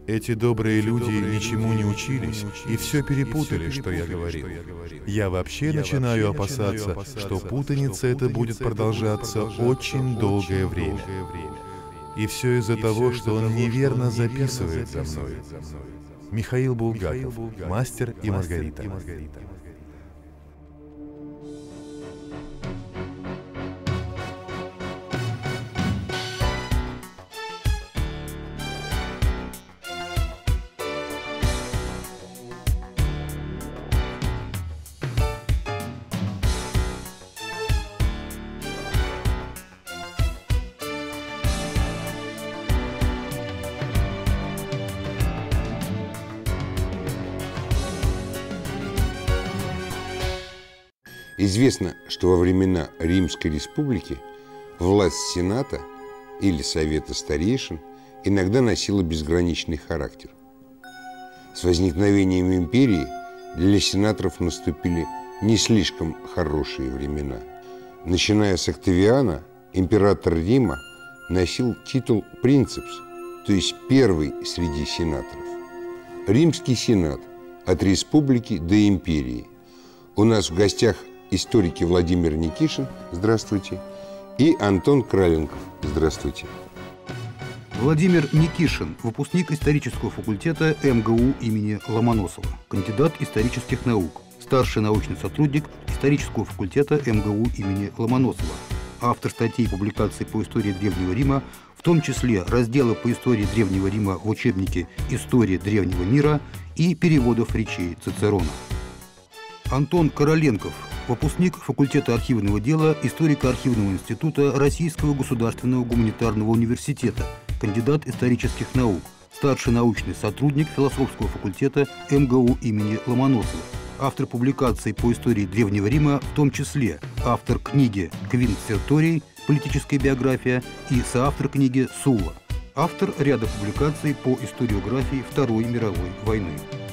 Эти добрые люди ничему не учились и все перепутали, что я говорил. Я вообще начинаю опасаться, что путаница эта будет продолжаться очень долгое время. И все из-за того, что он неверно записывает за мной. Михаил Булгаков, «Мастер и Маргарита». Известно, что во времена Римской Республики власть Сената или Совета Старейшин иногда носила безграничный характер. С возникновением империи для сенаторов наступили не слишком хорошие времена. Начиная с Октавиана, император Рима носил титул «принцепс», то есть первый среди сенаторов. Римский сенат от республики до империи. У нас в гостях историки Владимир Никишин, здравствуйте, и Антон Краленков, здравствуйте. Владимир Никишин, выпускник исторического факультета МГУ имени Ломоносова, кандидат исторических наук, старший научный сотрудник исторического факультета МГУ имени Ломоносова, автор статей и публикаций по истории Древнего Рима, в том числе раздела по истории Древнего Рима в учебнике «История древнего мира» и переводов речей Цицерона. Антон Короленков, выпускник факультета архивного дела Историко-архивного института Российского государственного гуманитарного университета, кандидат исторических наук, старший научный сотрудник философского факультета МГУ имени Ломоносова, автор публикаций по истории Древнего Рима, в том числе автор книги «Квинт Серторий. Политическая биография» и соавтор книги «Сула», автор ряда публикаций по историографии Второй мировой войны.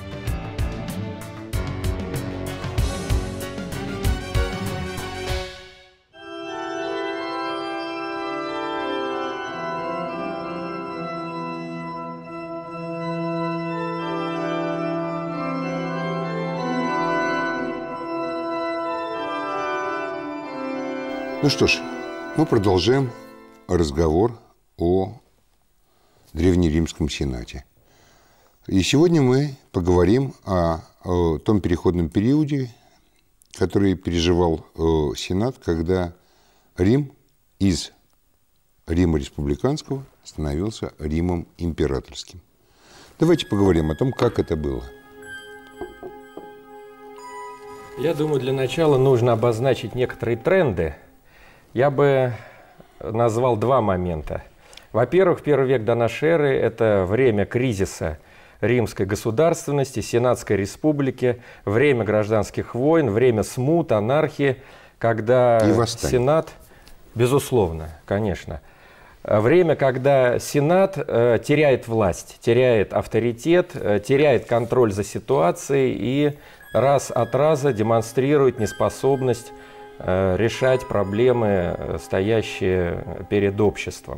Ну что ж, мы продолжаем разговор о Древнеримском Сенате. И сегодня мы поговорим о том переходном периоде, который переживал Сенат, когда Рим из Рима республиканского становился Римом императорским. Давайте поговорим о том, как это было. Я думаю, для начала нужно обозначить некоторые тренды. Я бы назвал два момента. Во-первых, первый век до нашей эры – это время кризиса римской государственности, Сенатской республики, время гражданских войн, время смут, анархии, когда Сенат, безусловно, конечно, время, когда Сенат теряет власть, теряет авторитет, теряет контроль за ситуацией и раз от раза демонстрирует неспособность решать проблемы, стоящие перед обществом.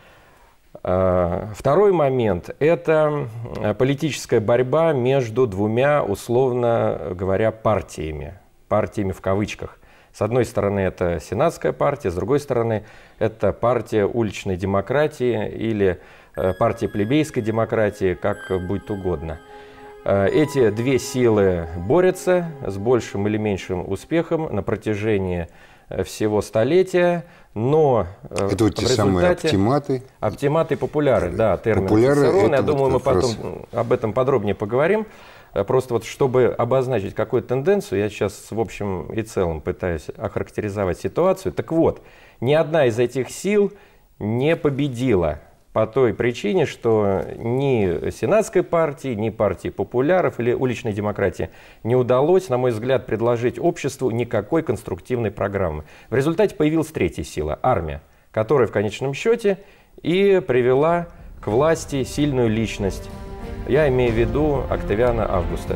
Второй момент – это политическая борьба между двумя, условно говоря, партиями в кавычках. С одной стороны, это сенатская партия, с другой стороны, это партия уличной демократии или партия плебейской демократии, как будет угодно. Эти две силы борются с большим или меньшим успехом на протяжении всего столетия, но это вот те самые оптиматы. Оптиматы и популяры, да, термин Цицерона. Я думаю, мы потом об этом подробнее поговорим. Просто вот чтобы обозначить какую-то тенденцию, я сейчас в общем и целом пытаюсь охарактеризовать ситуацию. Так вот, ни одна из этих сил не победила. По той причине, что ни сенатской партии, ни партии популяров или уличной демократии не удалось, на мой взгляд, предложить обществу никакой конструктивной программы. В результате появилась третья сила – армия, которая в конечном счете и привела к власти сильную личность. Я имею в виду Октавиана Августа.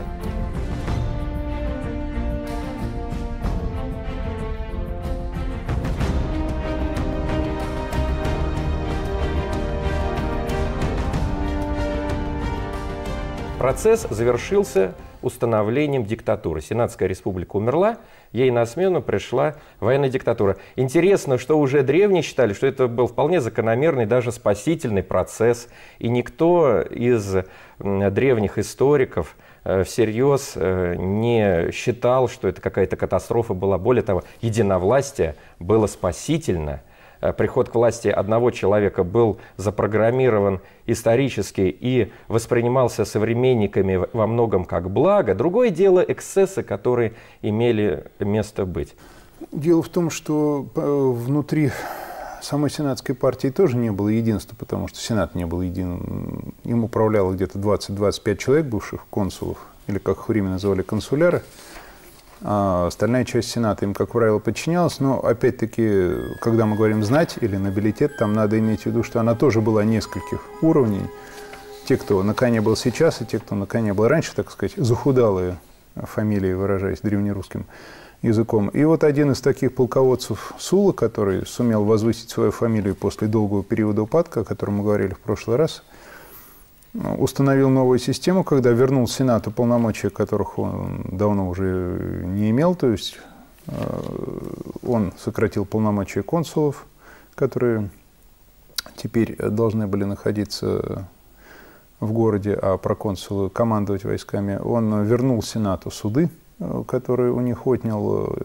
процесс завершился установлением диктатуры. Сенатская республика умерла, ей на смену пришла военная диктатура. Интересно, что уже древние считали, что это был вполне закономерный, даже спасительный процесс, и никто из древних историков всерьез не считал, что это какая-то катастрофа была. Более того, единовластие было спасительно. Приход к власти одного человека был запрограммирован исторически и воспринимался современниками во многом как благо. Другое дело эксцессы, которые имели место быть. Дело в том, что внутри самой сенатской партии тоже не было единства, потому что сенат не был единым. Им управляло где-то 20-25 человек, бывших консулов, или, как их время называли, консуляры. А остальная часть сената им, как правило, подчинялась. Но, опять-таки, когда мы говорим «знать» или «нобилитет», там надо иметь в виду, что она тоже была нескольких уровней. Те, кто на коне был сейчас, и те, кто на коне был раньше, так сказать, захудалые фамилии, выражаясь древнерусским языком. И вот один из таких полководцев Сула, который сумел возвысить свою фамилию после долгого периода упадка, о котором мы говорили в прошлый раз, установил новую систему, когда вернул Сенату полномочия, которых он давно уже не имел. То есть он сократил полномочия консулов, которые теперь должны были находиться в городе, а проконсулы командовать войсками. Он вернул Сенату суды, которые у них отнял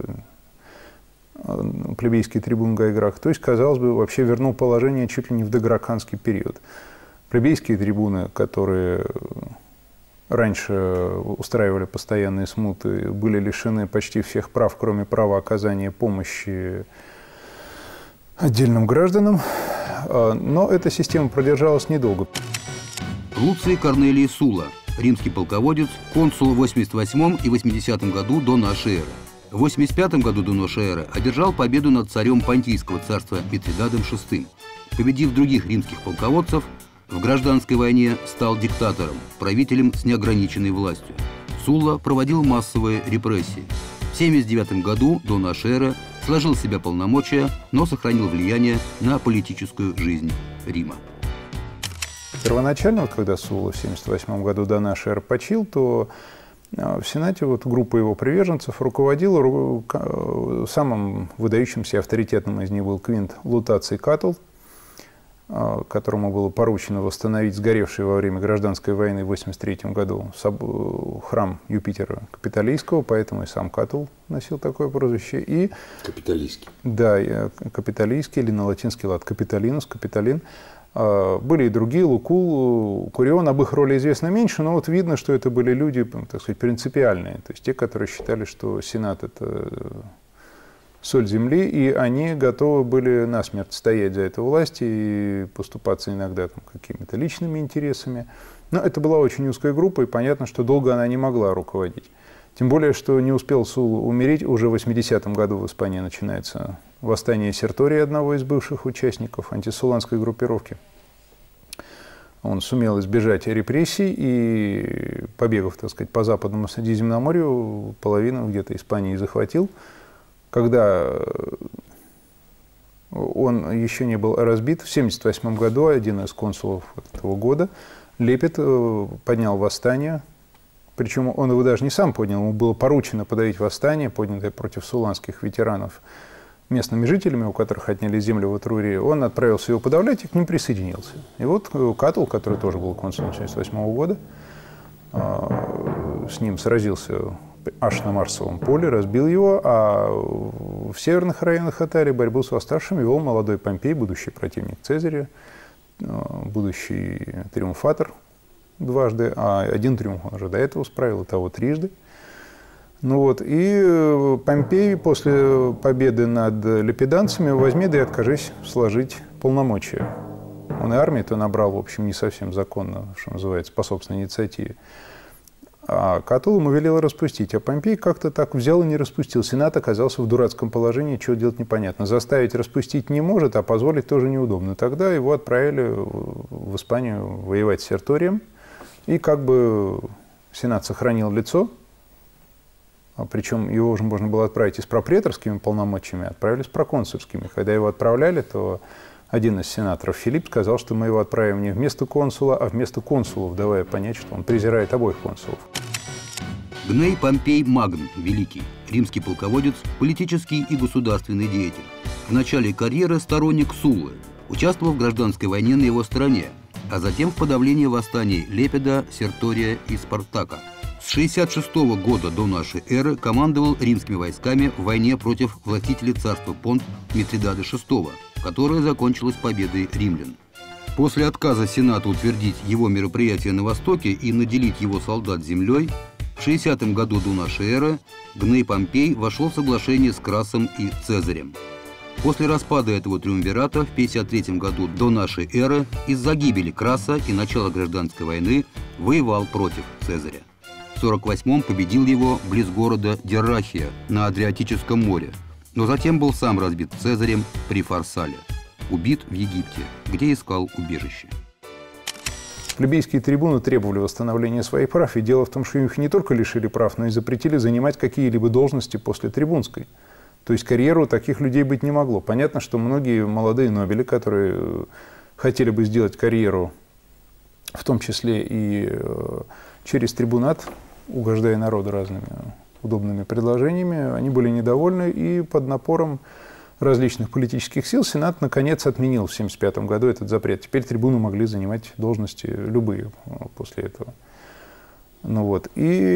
плебейский трибун Гайграх. То есть, казалось бы, вообще вернул положение чуть ли не в догракханский период. Плебейские трибуны, которые раньше устраивали постоянные смуты, были лишены почти всех прав, кроме права оказания помощи отдельным гражданам. Но эта система продержалась недолго. Луций Корнелий Сула, римский полководец, консул в 88 и 80 году до нашей эры. В 85 году до нашей эры одержал победу над царем Понтийского царства Митридатом VI. Победив других римских полководцев, в гражданской войне стал диктатором, правителем с неограниченной властью. Сула проводил массовые репрессии. В 79 году до нашей эры сложил в себя полномочия, но сохранил влияние на политическую жизнь Рима. Первоначально, когда Сула в 1978 году до нашей эры почил, то в Сенате вот группа его приверженцев руководила, самым выдающимся и авторитетным из них был Квинт Лутаций Катул, которому было поручено восстановить сгоревший во время гражданской войны в 1983 году храм Юпитера Капитолийского, поэтому и сам Катул носил такое прозвище. И, Капитолийский. Да, Капитолийский, или на латинский лад Капитолинус, Капитолин. Были и другие, Лукул, Курион, об их роли известно меньше, но вот видно, что это были люди, так сказать, принципиальные, то есть те, которые считали, что Сенат – это соль земли, и они готовы были насмерть стоять за эту власть и поступаться иногда там какими-то личными интересами. Но это была очень узкая группа, и понятно, что долго она не могла руководить. Тем более, что не успел Сула умереть, уже в 80-м году в Испании начинается восстание Сертория, одного из бывших участников антисуланской группировки. Он сумел избежать репрессий и побегов, так сказать, по западному Средиземноморью, половину где-то Испании захватил. Когда он еще не был разбит, в 1978 году один из консулов этого года, Лепет, поднял восстание. Причем он его даже не сам поднял, ему было поручено подавить восстание, поднятое против суланских ветеранов местными жителями, у которых отняли землю в Этрурии. Он отправился его подавлять и к ним присоединился. И вот Катул, который тоже был консулом 1978 года, с ним сразился аж на Марсовом поле, разбил его, а в северных районах Италии борьбу с восставшими вел молодой Помпей, будущий противник Цезаря, будущий триумфатор дважды, а один триумф он уже до этого справил, и того трижды. Ну вот, и Помпей после победы над лепиданцами возьми да и откажись сложить полномочия. Он и армию-то набрал, в общем, не совсем законно, что называется, по собственной инициативе. А Катул ему велел распустить, а Помпей как-то так взял и не распустил. Сенат оказался в дурацком положении, чего делать непонятно. Заставить распустить не может, а позволить тоже неудобно. Тогда его отправили в Испанию воевать с Серторием, и как бы Сенат сохранил лицо, причем его уже можно было отправить и с пропреторскими полномочиями, отправили с проконсульскими. Когда его отправляли, то один из сенаторов, Филипп, сказал, что мы его отправим не вместо консула, а вместо консулов, давая понять, что он презирает обоих консулов. Гней Помпей Магн, Великий, римский полководец, политический и государственный деятель. В начале карьеры сторонник Суллы, участвовал в гражданской войне на его стороне, а затем в подавлении восстаний Лепида, Сертория и Спартака. С 66 года до нашей эры командовал римскими войсками в войне против властителя царства Понт Митридада VI, которая закончилась победой римлян. После отказа Сената утвердить его мероприятие на Востоке и наделить его солдат землей, в 60 году до нашей эры Гней Помпей вошел в соглашение с Красом и Цезарем. После распада этого триумвирата в 53 году до нашей эры из-за гибели Краса и начала гражданской войны воевал против Цезаря. В 48-м победил его близ города Диррахия на Адриатическом море, но затем был сам разбит Цезарем при Фарсале. Убит в Египте, где искал убежище. Плебейские трибуны требовали восстановления своих прав, и дело в том, что их не только лишили прав, но и запретили занимать какие-либо должности после трибунской. То есть карьеру у таких людей быть не могло. Понятно, что многие молодые нобели, которые хотели бы сделать карьеру, в том числе и через трибунат, угождая народу разными удобными предложениями, они были недовольны, и под напором различных политических сил Сенат наконец отменил в 1975 году этот запрет. Теперь трибуны могли занимать должности любые после этого. Ну вот.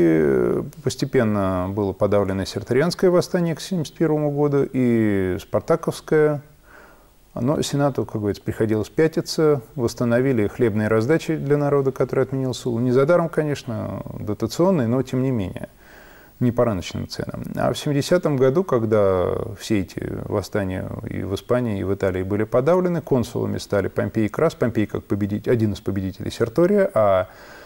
И постепенно было подавлено Серторианское восстание к 1971 году и Спартаковское. Но Сенату, как говорится, приходилось пятиться. Восстановили хлебные раздачи для народа, который отменил Суллу. Не за даром, конечно, дотационные, но тем не менее. Не по рыночным ценам. А в 70-м году, когда все эти восстания и в Испании, и в Италии были подавлены, консулами стали Помпей и Крас. Помпей как один из победителей Сертория, а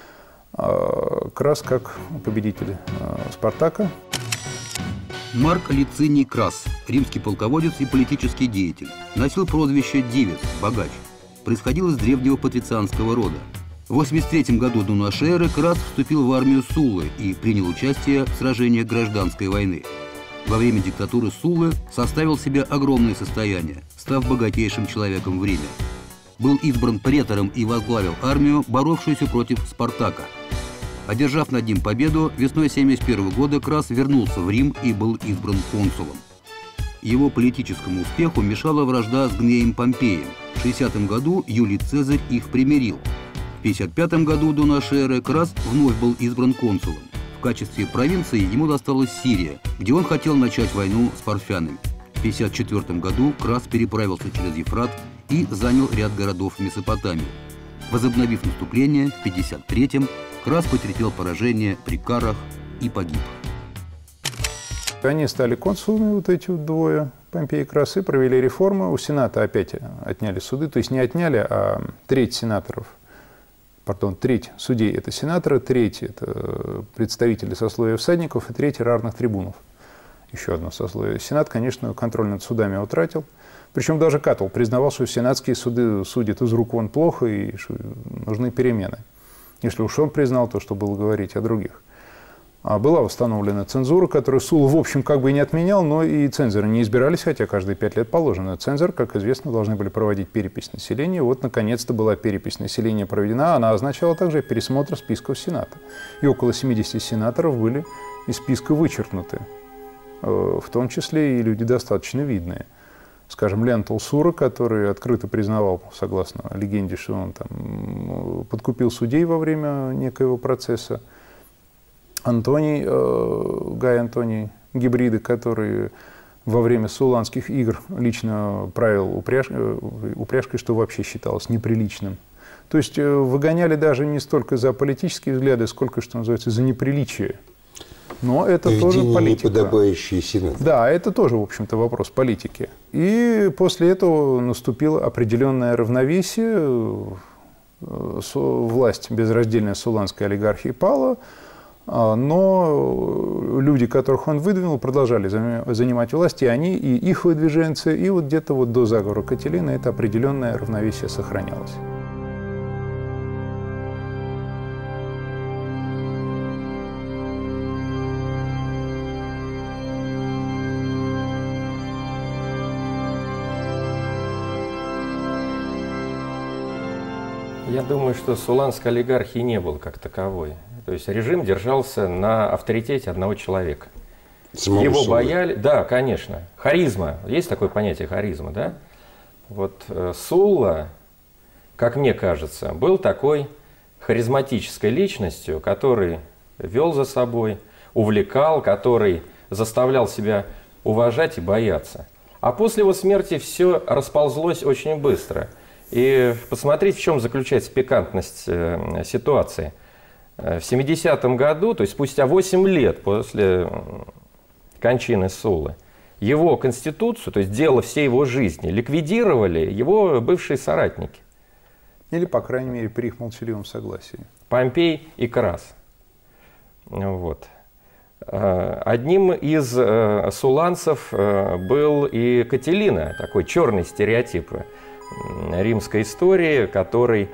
Крас как победитель Спартака. Марк Лициний Крас, римский полководец и политический деятель, носил прозвище «Девиц», «Богач». Происходил из древнего патрицианского рода. В 83 году до нашей эры Крас вступил в армию Суллы и принял участие в сражениях гражданской войны. Во время диктатуры Суллы составил себе огромное состояние, став богатейшим человеком в Риме. Был избран претором и возглавил армию, боровшуюся против Спартака. Одержав над ним победу, весной 1971 года Крас вернулся в Рим и был избран консулом. Его политическому успеху мешала вражда с Гнеем Помпеем. В 60 году Юлий Цезарь их примирил. В 1955 году до нашей эры Крас вновь был избран консулом. В качестве провинции ему досталась Сирия, где он хотел начать войну с парфянами. В 1954 году Крас переправился через Ефрат и занял ряд городов в Месопотамии. Возобновив наступление, в 1953-м Крас потерпел поражение при Карах и погиб. Они стали консулами, вот эти вот двое, Помпей и Крас, и провели реформы. У Сената опять отняли суды, то есть не отняли, а треть судей – это сенаторы, треть – это представители сословия всадников, и треть – равных трибунов. Еще одно сословие. Сенат, конечно, контроль над судами утратил. Причем даже Каттл признавал, что сенатские суды судят из рук вон плохо и что нужны перемены. Если уж он признал, то что было говорить о других. Была восстановлена цензура, которую Сулла, в общем, как бы и не отменял, но и цензоры не избирались, хотя каждые 5 лет положено. Цензоры, как известно, должны были проводить перепись населения. Вот, наконец-то, была перепись населения проведена. Она означала также пересмотр списков Сената. И около 70 сенаторов были из списка вычеркнуты. В том числе и люди достаточно видные. Скажем, Лентул Сура, который открыто признавал, согласно легенде, что он там подкупил судей во время некоего процесса. Гай Антоний Гибрида, который во время сулланских игр лично правил упряжкой, что вообще считалось неприличным. То есть выгоняли даже не столько за политические взгляды, сколько, что называется, за неприличие. Но это тоже политика. Неподобающий Сенат. Да, это тоже, в общем-то, вопрос политики. И после этого наступило определенное равновесие. Власть безраздельная сулланской олигархии пала. Но люди, которых он выдвинул, продолжали занимать власть, и они, и их выдвиженцы, и вот где-то вот до заговора Катилины это определенное равновесие сохранялось. Я думаю, что суланской олигархии не было как таковой. То есть режим держался на авторитете одного человека. Его боялись. Да, конечно. Харизма. Есть такое понятие харизма, да? Вот Сулла, как мне кажется, был такой харизматической личностью, который вел за собой, увлекал, который заставлял себя уважать и бояться. А после его смерти все расползлось очень быстро. И посмотрите, в чем заключается пикантность ситуации. В 70-м году, то есть спустя 8 лет после кончины Суллы, его конституцию, то есть дело всей его жизни, ликвидировали его бывшие соратники. Или, по крайней мере, при их молчаливом согласии. Помпей и Крас. Вот. Одним из суланцев был и Кателина, такой черный стереотип римской истории, который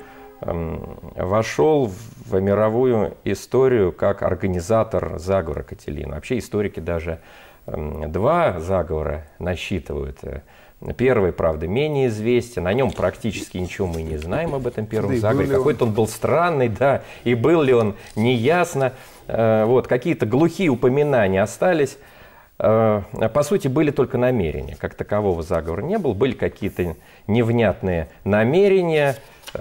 вошел в мировую историю как организатор заговора Кателина. Вообще историки даже два заговора насчитывают. Первый, правда, менее известен, о нем практически ничего мы не знаем об этом первом заговоре. Какой-то он был странный, да, и был ли он, неясно. Вот, какие-то глухие упоминания остались. По сути, были только намерения. Как такового заговора не было. Были какие-то невнятные намерения,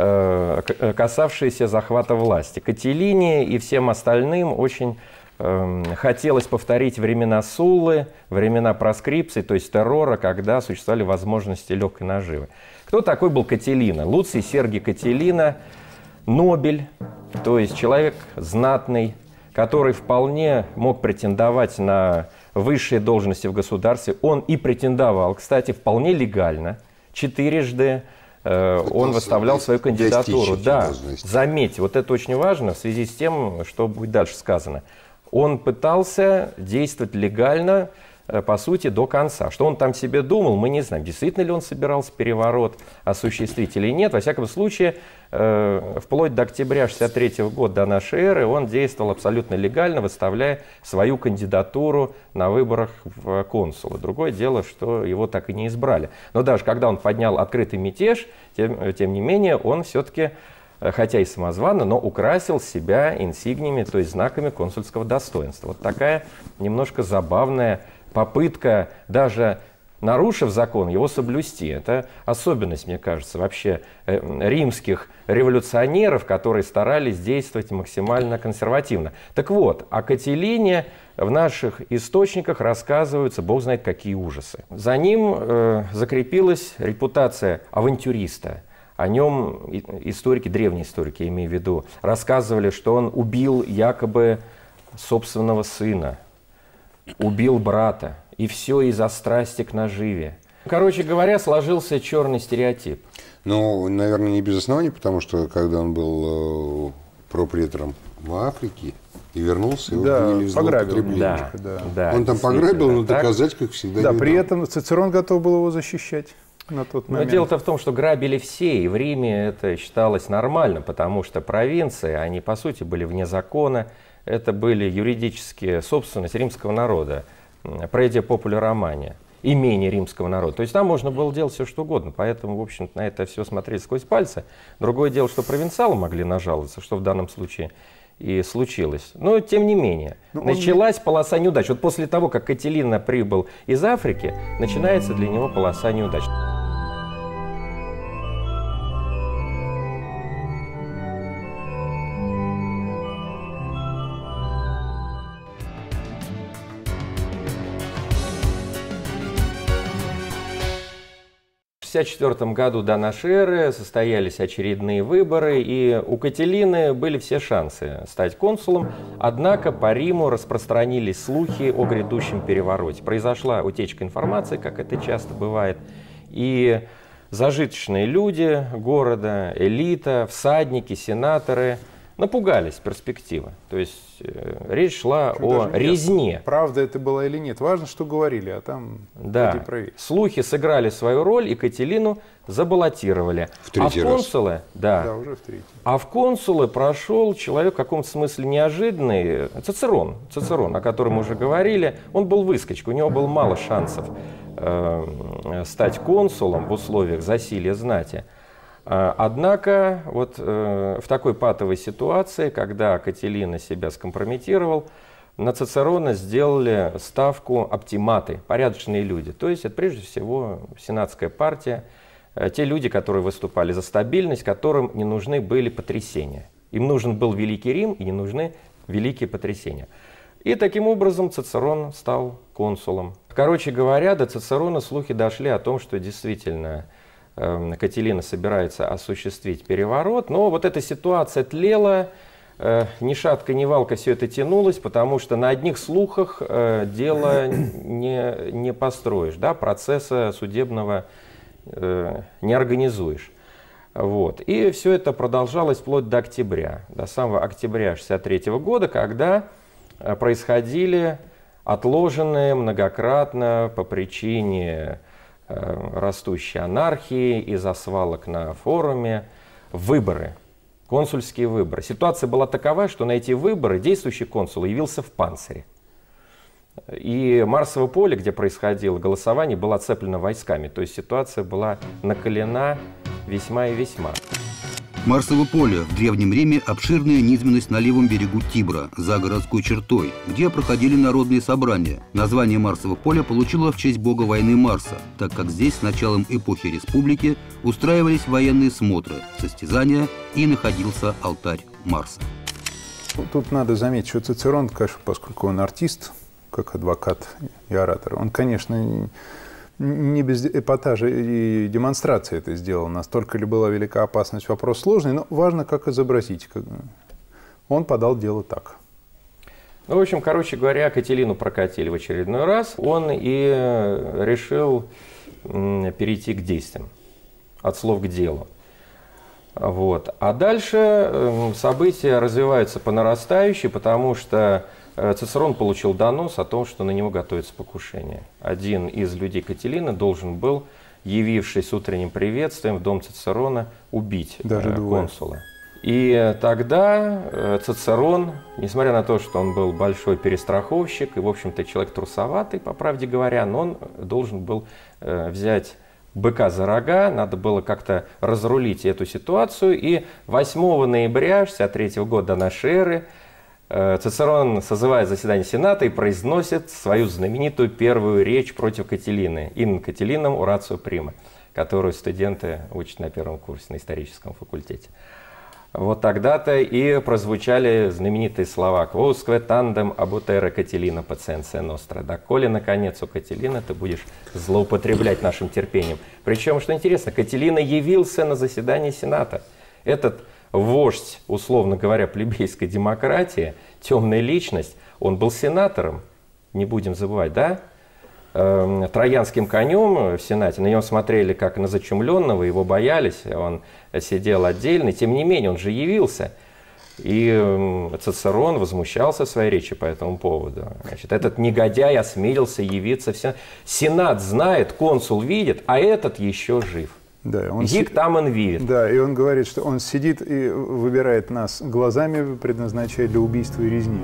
касавшиеся захвата власти. Кателине и всем остальным очень хотелось повторить времена Суллы, времена проскрипции, то есть террора, когда существовали возможности легкой наживы. Кто такой был Кателина? Луций Сергий Кателина, нобель, то есть человек знатный, который вполне мог претендовать на высшие должности в государстве. Он и претендовал, кстати, вполне легально. 4 он выставлял свою кандидатуру. Да, заметьте, вот это очень важно в связи с тем, что будет дальше сказано. Он пытался действовать легально, по сути, до конца. Что он там себе думал, мы не знаем. Действительно ли он собирался переворот осуществить или нет. Во всяком случае, вплоть до октября 1963 года до нашей эры он действовал абсолютно легально, выставляя свою кандидатуру на выборах в консулы. Другое дело, что его так и не избрали. Но даже когда он поднял открытый мятеж, тем не менее, он все-таки, хотя и самозванно, но украсил себя инсигниями, то есть знаками консульского достоинства. Вот такая немножко забавная попытка, даже нарушив закон, его соблюсти. Это особенность, мне кажется, вообще римских революционеров, которые старались действовать максимально консервативно. Так вот, о Кателине в наших источниках рассказываются, бог знает какие ужасы. За ним закрепилась репутация авантюриста. О нем историки, древние историки, я имею в виду, рассказывали, что он убил якобы собственного сына, убил брата, и все из-за страсти к наживе. Короче говоря, сложился черный стереотип. Ну, наверное, не без оснований, потому что когда он был пропретором в Африке и вернулся, его обвинили в злоупотреблении. Да, он там пограбил, но доказать, как всегда, да, не при дал. этом Цицерон готов был его защищать на тот момент. Но дело-то в том, что грабили все, и в Риме это считалось нормально, потому что провинции, они по сути были вне закона, это были юридические собственность римского народа, преде популя Романия, имение римского народа. То есть там можно было делать все, что угодно, поэтому, в общем-то, на это все смотрели сквозь пальцы. Другое дело, что провинциалы могли нажаловаться, что в данном случае и случилось. Но, тем не менее, началась полоса неудач. Вот после того, как Кателина прибыл из Африки, начинается для него полоса неудач. В 1964 году до нашей эры состоялись очередные выборы, и у Кателины были все шансы стать консулом, однако по Риму распространились слухи о грядущем перевороте. Произошла утечка информации, как это часто бывает, и зажиточные люди города, элита, всадники, сенаторы напугались перспективы. То есть речь шла о резне. Правда это была или нет. Важно, что говорили, а там да. Слухи сыграли свою роль, и Кателину забаллотировали. А в консулы, да, уже в третий. А в консулы прошел человек в каком-то смысле неожиданный, Цицерон, о котором мы уже говорили. Он был выскочкой, у него было мало шансов стать консулом в условиях засилья знати. Однако вот в такой патовой ситуации, когда Кателина себя скомпрометировал, на Цицерона сделали ставку оптиматы, порядочные люди. То есть это прежде всего сенатская партия, те люди, которые выступали за стабильность, которым не нужны были потрясения. Им нужен был Великий Рим и не нужны великие потрясения. И таким образом Цицерон стал консулом. Короче говоря, до Цицерона слухи дошли о том, что действительно Кателина собирается осуществить переворот. Но вот эта ситуация тлела, ни шатка, ни валка все это тянулось, потому что на одних слухах дело не построишь, да, процесса судебного не организуешь. Вот. И все это продолжалось вплоть до октября, до самого октября 1963 года, когда происходили отложенные многократно по причине растущей анархии из-за свалок на форуме выборы, консульские выборы. Ситуация была такова, что на эти выборы действующий консул явился в панцире. И Марсово поле, где происходило голосование, было оцеплено войсками. То есть ситуация была накалена весьма и весьма. Марсово поле в Древнем Риме – обширная низменность на левом берегу Тибра, за городской чертой, где проходили народные собрания. Название Марсово поля получило в честь бога войны Марса, так как здесь с началом эпохи республики устраивались военные смотры, состязания и находился алтарь Марса. Тут надо заметить, что Цицерон, конечно, поскольку он артист, как адвокат и оратор, он, конечно, не без эпатажа и демонстрации это сделал. Настолько ли была велика опасность, вопрос сложный, но важно, как изобразить. Он подал дело так. Ну, в общем, короче говоря, Кателину прокатили в очередной раз. Он и решил перейти к действиям, от слов к делу. Вот. А дальше события развиваются по нарастающей, потому что Цицерон получил донос о том, что на него готовится покушение. Один из людей Кателины должен был, явившись с утренним приветствием в дом Цицерона, убить консула. И тогда Цицерон, несмотря на то, что он был большой перестраховщик и, в общем-то, человек трусоватый, по правде говоря, но он должен был взять быка за рога, надо было как-то разрулить эту ситуацию. И 8 ноября 1963 года до нашей эры Цицерон созывает заседание Сената и произносит свою знаменитую первую речь против Кателины, «In Catilinam oratio prima», которую студенты учат на первом курсе на историческом факультете. Вот тогда-то и прозвучали знаменитые слова «Quousque tandem abutere Catilina patientia nostra», «Доколе, наконец, у Кателины ты будешь злоупотреблять нашим терпением». Причем, что интересно, Кателина явился на заседание Сената. Этот вождь, условно говоря, плебейской демократии, темная личность, он был сенатором, не будем забывать, да? Троянским конем в Сенате, на него смотрели как на зачумленного, его боялись, он сидел отдельно, тем не менее он же явился. И Цицерон возмущался в своей речи по этому поводу. Значит, этот негодяй осмелился явиться в Сенат. Сенат знает, консул видит, а этот еще жив. Да, он Гик там он вивит. Да, и он говорит, что он сидит и выбирает нас глазами, предназначая для убийства и резни.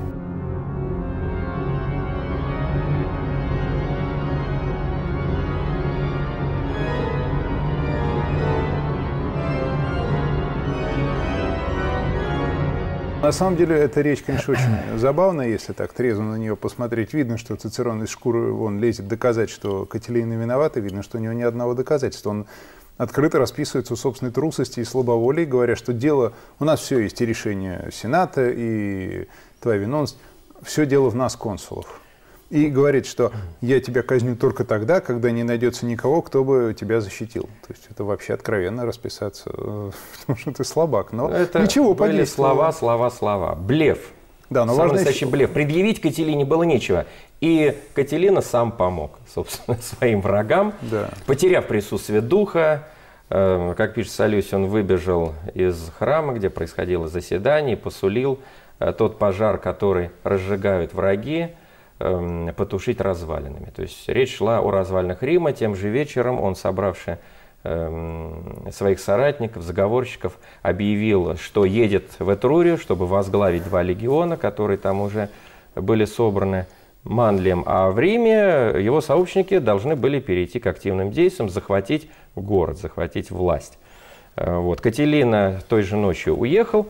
На самом деле, эта речь, конечно, очень забавная, если так трезво на нее посмотреть. Видно, что Цицерон из шкуры вон лезет доказать, что Кателина виновата. Видно, что у него ни одного доказательства. Он открыто расписывается в собственной трусости и слабоволии, говоря, что дело... У нас все есть, и решение Сената, и твоя виновность. Все дело в нас, консулов. И говорит, что я тебя казню только тогда, когда не найдется никого, кто бы тебя защитил. То есть это вообще откровенно расписаться, потому что ты слабак. Но это ничего, были слова. Блеф. Да, но самый важно настоящий блеф. Предъявить Кателине было нечего. И Кателина сам помог, собственно, своим врагам, да. Потеряв присутствие духа. Как пишет Солюсий, он выбежал из храма, где происходило заседание, и посулил тот пожар, который разжигают враги, потушить развалинами. То есть речь шла о развалинах Рима. Тем же вечером он, собравший своих соратников, заговорщиков, объявил, что едет в Этрурию, чтобы возглавить 2 легиона, которые там уже были собраны Манлием. А в Риме его сообщники должны были перейти к активным действиям, захватить город, захватить власть. Вот. Кателина той же ночью уехал,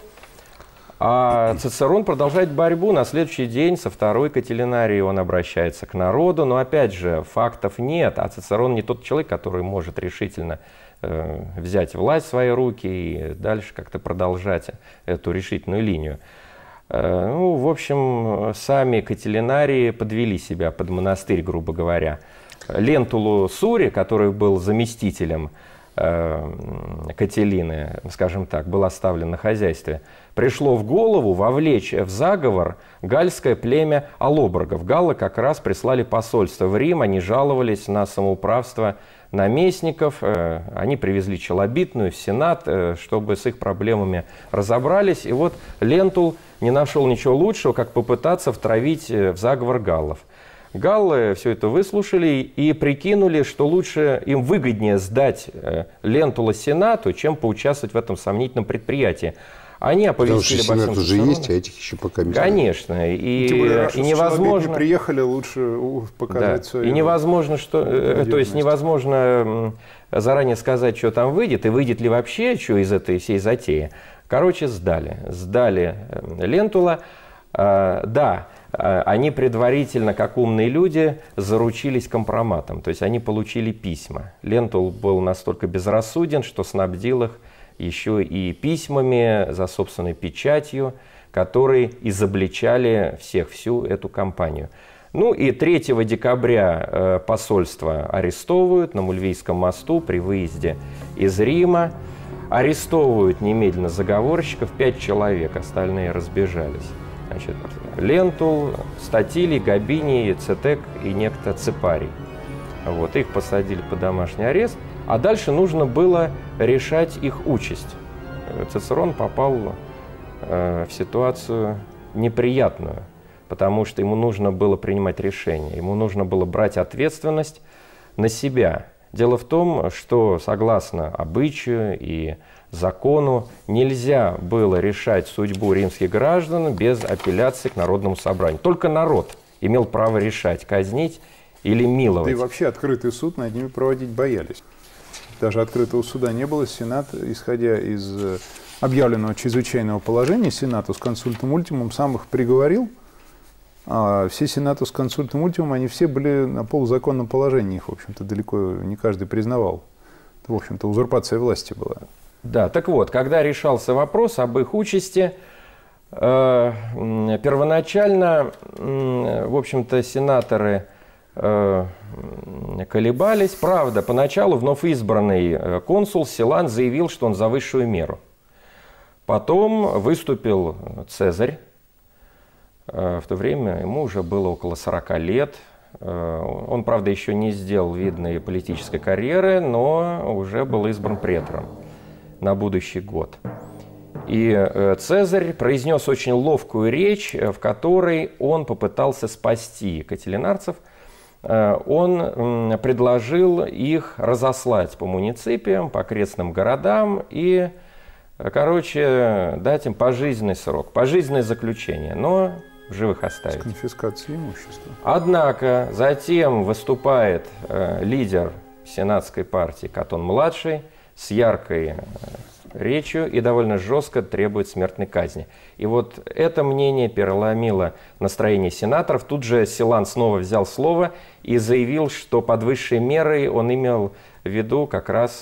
а Цицерон продолжает борьбу. На следующий день со второй Кателинарией он обращается к народу, но опять же фактов нет, а Цицерон не тот человек, который может решительно взять власть в свои руки и дальше как-то продолжать эту решительную линию. Ну, в общем, сами Кателинарии подвели себя под монастырь, грубо говоря. Лентулу Сури, который был заместителем Кателины, скажем так, был оставлен на хозяйстве, пришло в голову вовлечь в заговор гальское племя аллоброгов. Галлы как раз прислали посольство в Рим, они жаловались на самоуправство наместников, они привезли челобитную в Сенат, чтобы с их проблемами разобрались. И вот Лентул не нашел ничего лучшего, как попытаться втравить в заговор галлов. Галлы все это выслушали и прикинули, что лучше им выгоднее сдать Лентула Сенату, чем поучаствовать в этом сомнительном предприятии. Они оповестили обо всем. уже есть, а этих еще пока не знаю. Конечно. И невозможно... приехали, лучше показать свою... И невозможно, то есть невозможно заранее сказать, что там выйдет, и выйдет ли вообще, что из этой всей затеи. Короче, сдали Лентула. Да, они предварительно, как умные люди, заручились компроматом. То есть они получили письма. Лентул был настолько безрассуден, что снабдил их еще и письмами за собственной печатью, которые изобличали всю эту кампанию. Ну и 3 декабря посольство арестовывают на Мульвийском мосту при выезде из Рима. Арестовывают немедленно заговорщиков, 5 человек, остальные разбежались. Значит, Лентул, Статилий, Габиний, Цетек и некто Цепарий. Вот, их посадили под домашний арест, а дальше нужно было решать их участь. Цицерон попал в ситуацию неприятную, потому что ему нужно было принимать решение, ему нужно было брать ответственность на себя. Дело в том, что согласно обычаю и закону нельзя было решать судьбу римских граждан без апелляции к народному собранию. Только народ имел право решать, казнить или миловать. Да и вообще открытый суд над ними проводить боялись. Даже открытого суда не было. Сенат, исходя из объявленного чрезвычайного положения, Сенатус консультум ультимум сам их приговорил. А все Сенатус консультум ультимум, они все были на полузаконном положении. Их, в общем-то, далеко не каждый признавал. Это, в общем-то, узурпация власти была. Да, так вот, когда решался вопрос об их участи, первоначально, в общем-то, сенаторы колебались. Правда, поначалу вновь избранный консул Силан заявил, что он за высшую меру. Потом выступил Цезарь. В то время ему уже было около 40 лет. Он, правда, еще не сделал видной политической карьеры, но уже был избран претором на будущий год. И Цезарь произнес очень ловкую речь, в которой он попытался спасти кателинарцев. Он предложил их разослать по муниципиям, по окрестным городам и, короче, дать им пожизненный срок, пожизненное заключение, но в живых оставить. С конфискацией имущества. Однако затем выступает лидер сенатской партии Катон-младший с яркой речью и довольно жестко требует смертной казни. И вот это мнение переломило настроение сенаторов. Тут же Силан снова взял слово и заявил, что под высшей мерой он имел в виду как раз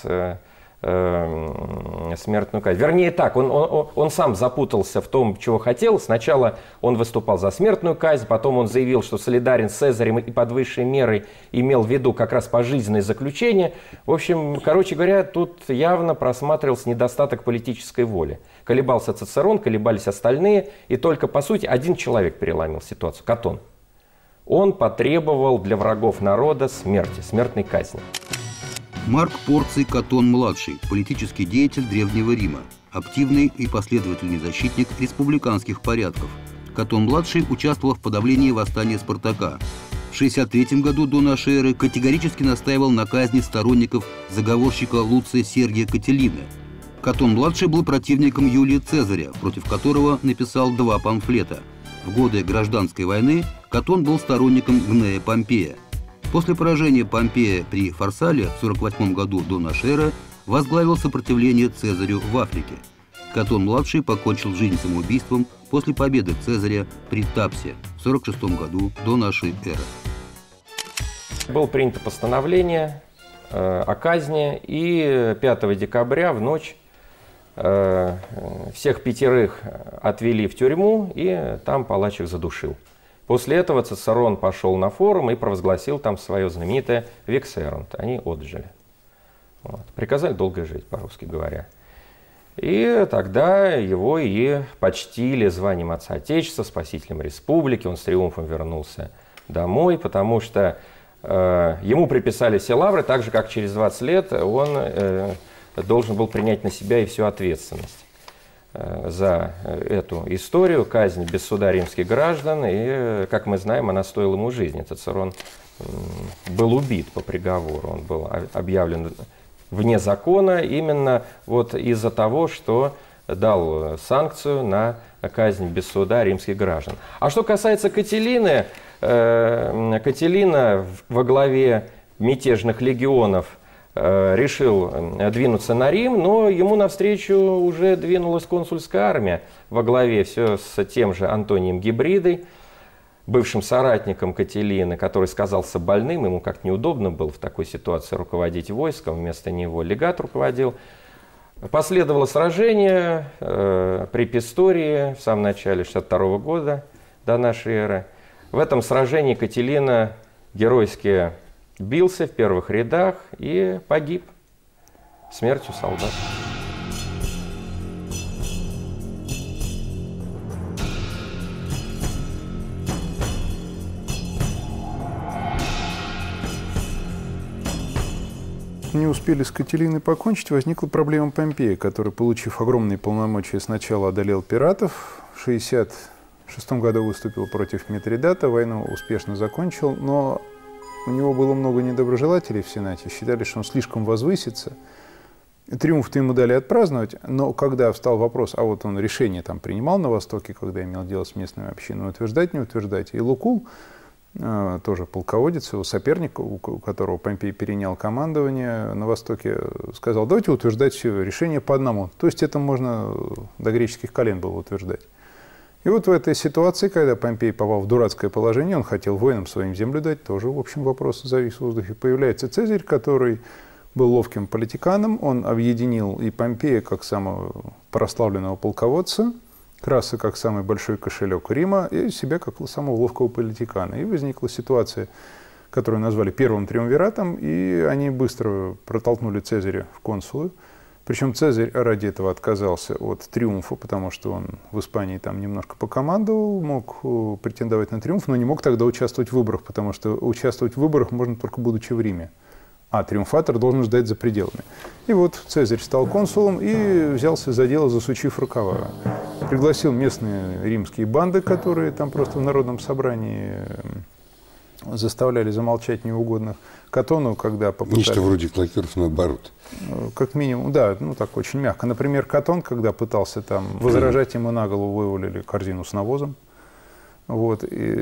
смертную казнь. Вернее так, он сам запутался в том, чего хотел. Сначала он выступал за смертную казнь, потом он заявил, что солидарен с Цезарем и под высшей мерой имел в виду как раз пожизненное заключение. В общем, короче говоря, тут явно просматривался недостаток политической воли. Колебался Цицерон, колебались остальные, и только, по сути, один человек переломил ситуацию – Катон. Он потребовал для врагов народа смерти, смертной казни. Марк Порций Катон-младший, политический деятель Древнего Рима, активный и последовательный защитник республиканских порядков. Катон-младший участвовал в подавлении восстания Спартака. В 63 году до нашей эры категорически настаивал на казни сторонников заговорщика Луция Сергия Кателины. Катон-младший был противником Юлия Цезаря, против которого написал 2 памфлета. В годы гражданской войны Катон был сторонником Гнея Помпея. После поражения Помпея при Фарсале в 48 году до нашей эры возглавил сопротивление Цезарю в Африке. Катон-младший покончил жизнь самоубийством после победы Цезаря при Тапсе в 46 году до нашей эры. Было принято постановление о казни, и 5 декабря в ночь всех 5 отвели в тюрьму, и там палач их задушил. После этого Цицерон пошел на форум и провозгласил там свое знаменитое «Вексерунд». Они отжили. Вот. Приказали долго жить, по-русски говоря. И тогда его и почтили званием Отца Отечества, Спасителем Республики. Он с триумфом вернулся домой, потому что ему приписали все лавры, так же, как через 20 лет он должен был принять на себя и всю ответственность за эту историю, казнь без суда римских граждан. И, как мы знаем, она стоила ему жизни. Цицерон был убит по приговору, он был объявлен вне закона именно вот из-за того, что дал санкцию на казнь без суда римских граждан. А что касается Кателины, Кателина во главе мятежных легионов решил двинуться на Рим, но ему навстречу уже двинулась консульская армия во главе все с тем же Антонием Гибридой, бывшим соратником Кателины, который сказался больным, ему как-то неудобно было в такой ситуации руководить войском, вместо него легат руководил. Последовало сражение при Пистории в самом начале 62 года до нашей эры. В этом сражении Кателина геройски бился в первых рядах и погиб смертью солдат. Не успели с Кателиной покончить, возникла проблема Помпея, который, получив огромные полномочия, сначала одолел пиратов, в 1966 году выступил против Митридата, войну успешно закончил, но у него было много недоброжелателей в Сенате, считали, что он слишком возвысится. Триумф-то ему дали отпраздновать, но когда встал вопрос, а вот он решение там принимал на Востоке, когда имел дело с местной общиной, утверждать, не утверждать, и Лукул, тоже полководец, его соперник, у которого Помпей перенял командование на Востоке, сказал, давайте утверждать все решение по одному. То есть это можно до греческих колен было утверждать. И вот в этой ситуации, когда Помпей попал в дурацкое положение, он хотел воинам своим землю дать, тоже, в общем, вопрос завис в воздухе. Появляется Цезарь, который был ловким политиканом, он объединил и Помпея как самого прославленного полководца, Краса как самый большой кошелек Рима, и себя как самого ловкого политикана. И возникла ситуация, которую назвали первым триумвиратом, и они быстро протолкнули Цезаря в консулы. Причем Цезарь ради этого отказался от триумфа, потому что он в Испании там немножко покомандовал, мог претендовать на триумф, но не мог тогда участвовать в выборах, потому что участвовать в выборах можно только будучи в Риме. А триумфатор должен ждать за пределами. И вот Цезарь стал консулом и взялся за дело, засучив рукава. Пригласил местные римские банды, которые там просто в народном собрании заставляли замолчать неугодных. Катону, когда попытались... Нечто вроде клакеров наоборот. Как минимум, да, ну так очень мягко. Например, Катон, когда пытался там возражать, ему на голову вывалили корзину с навозом. Вот.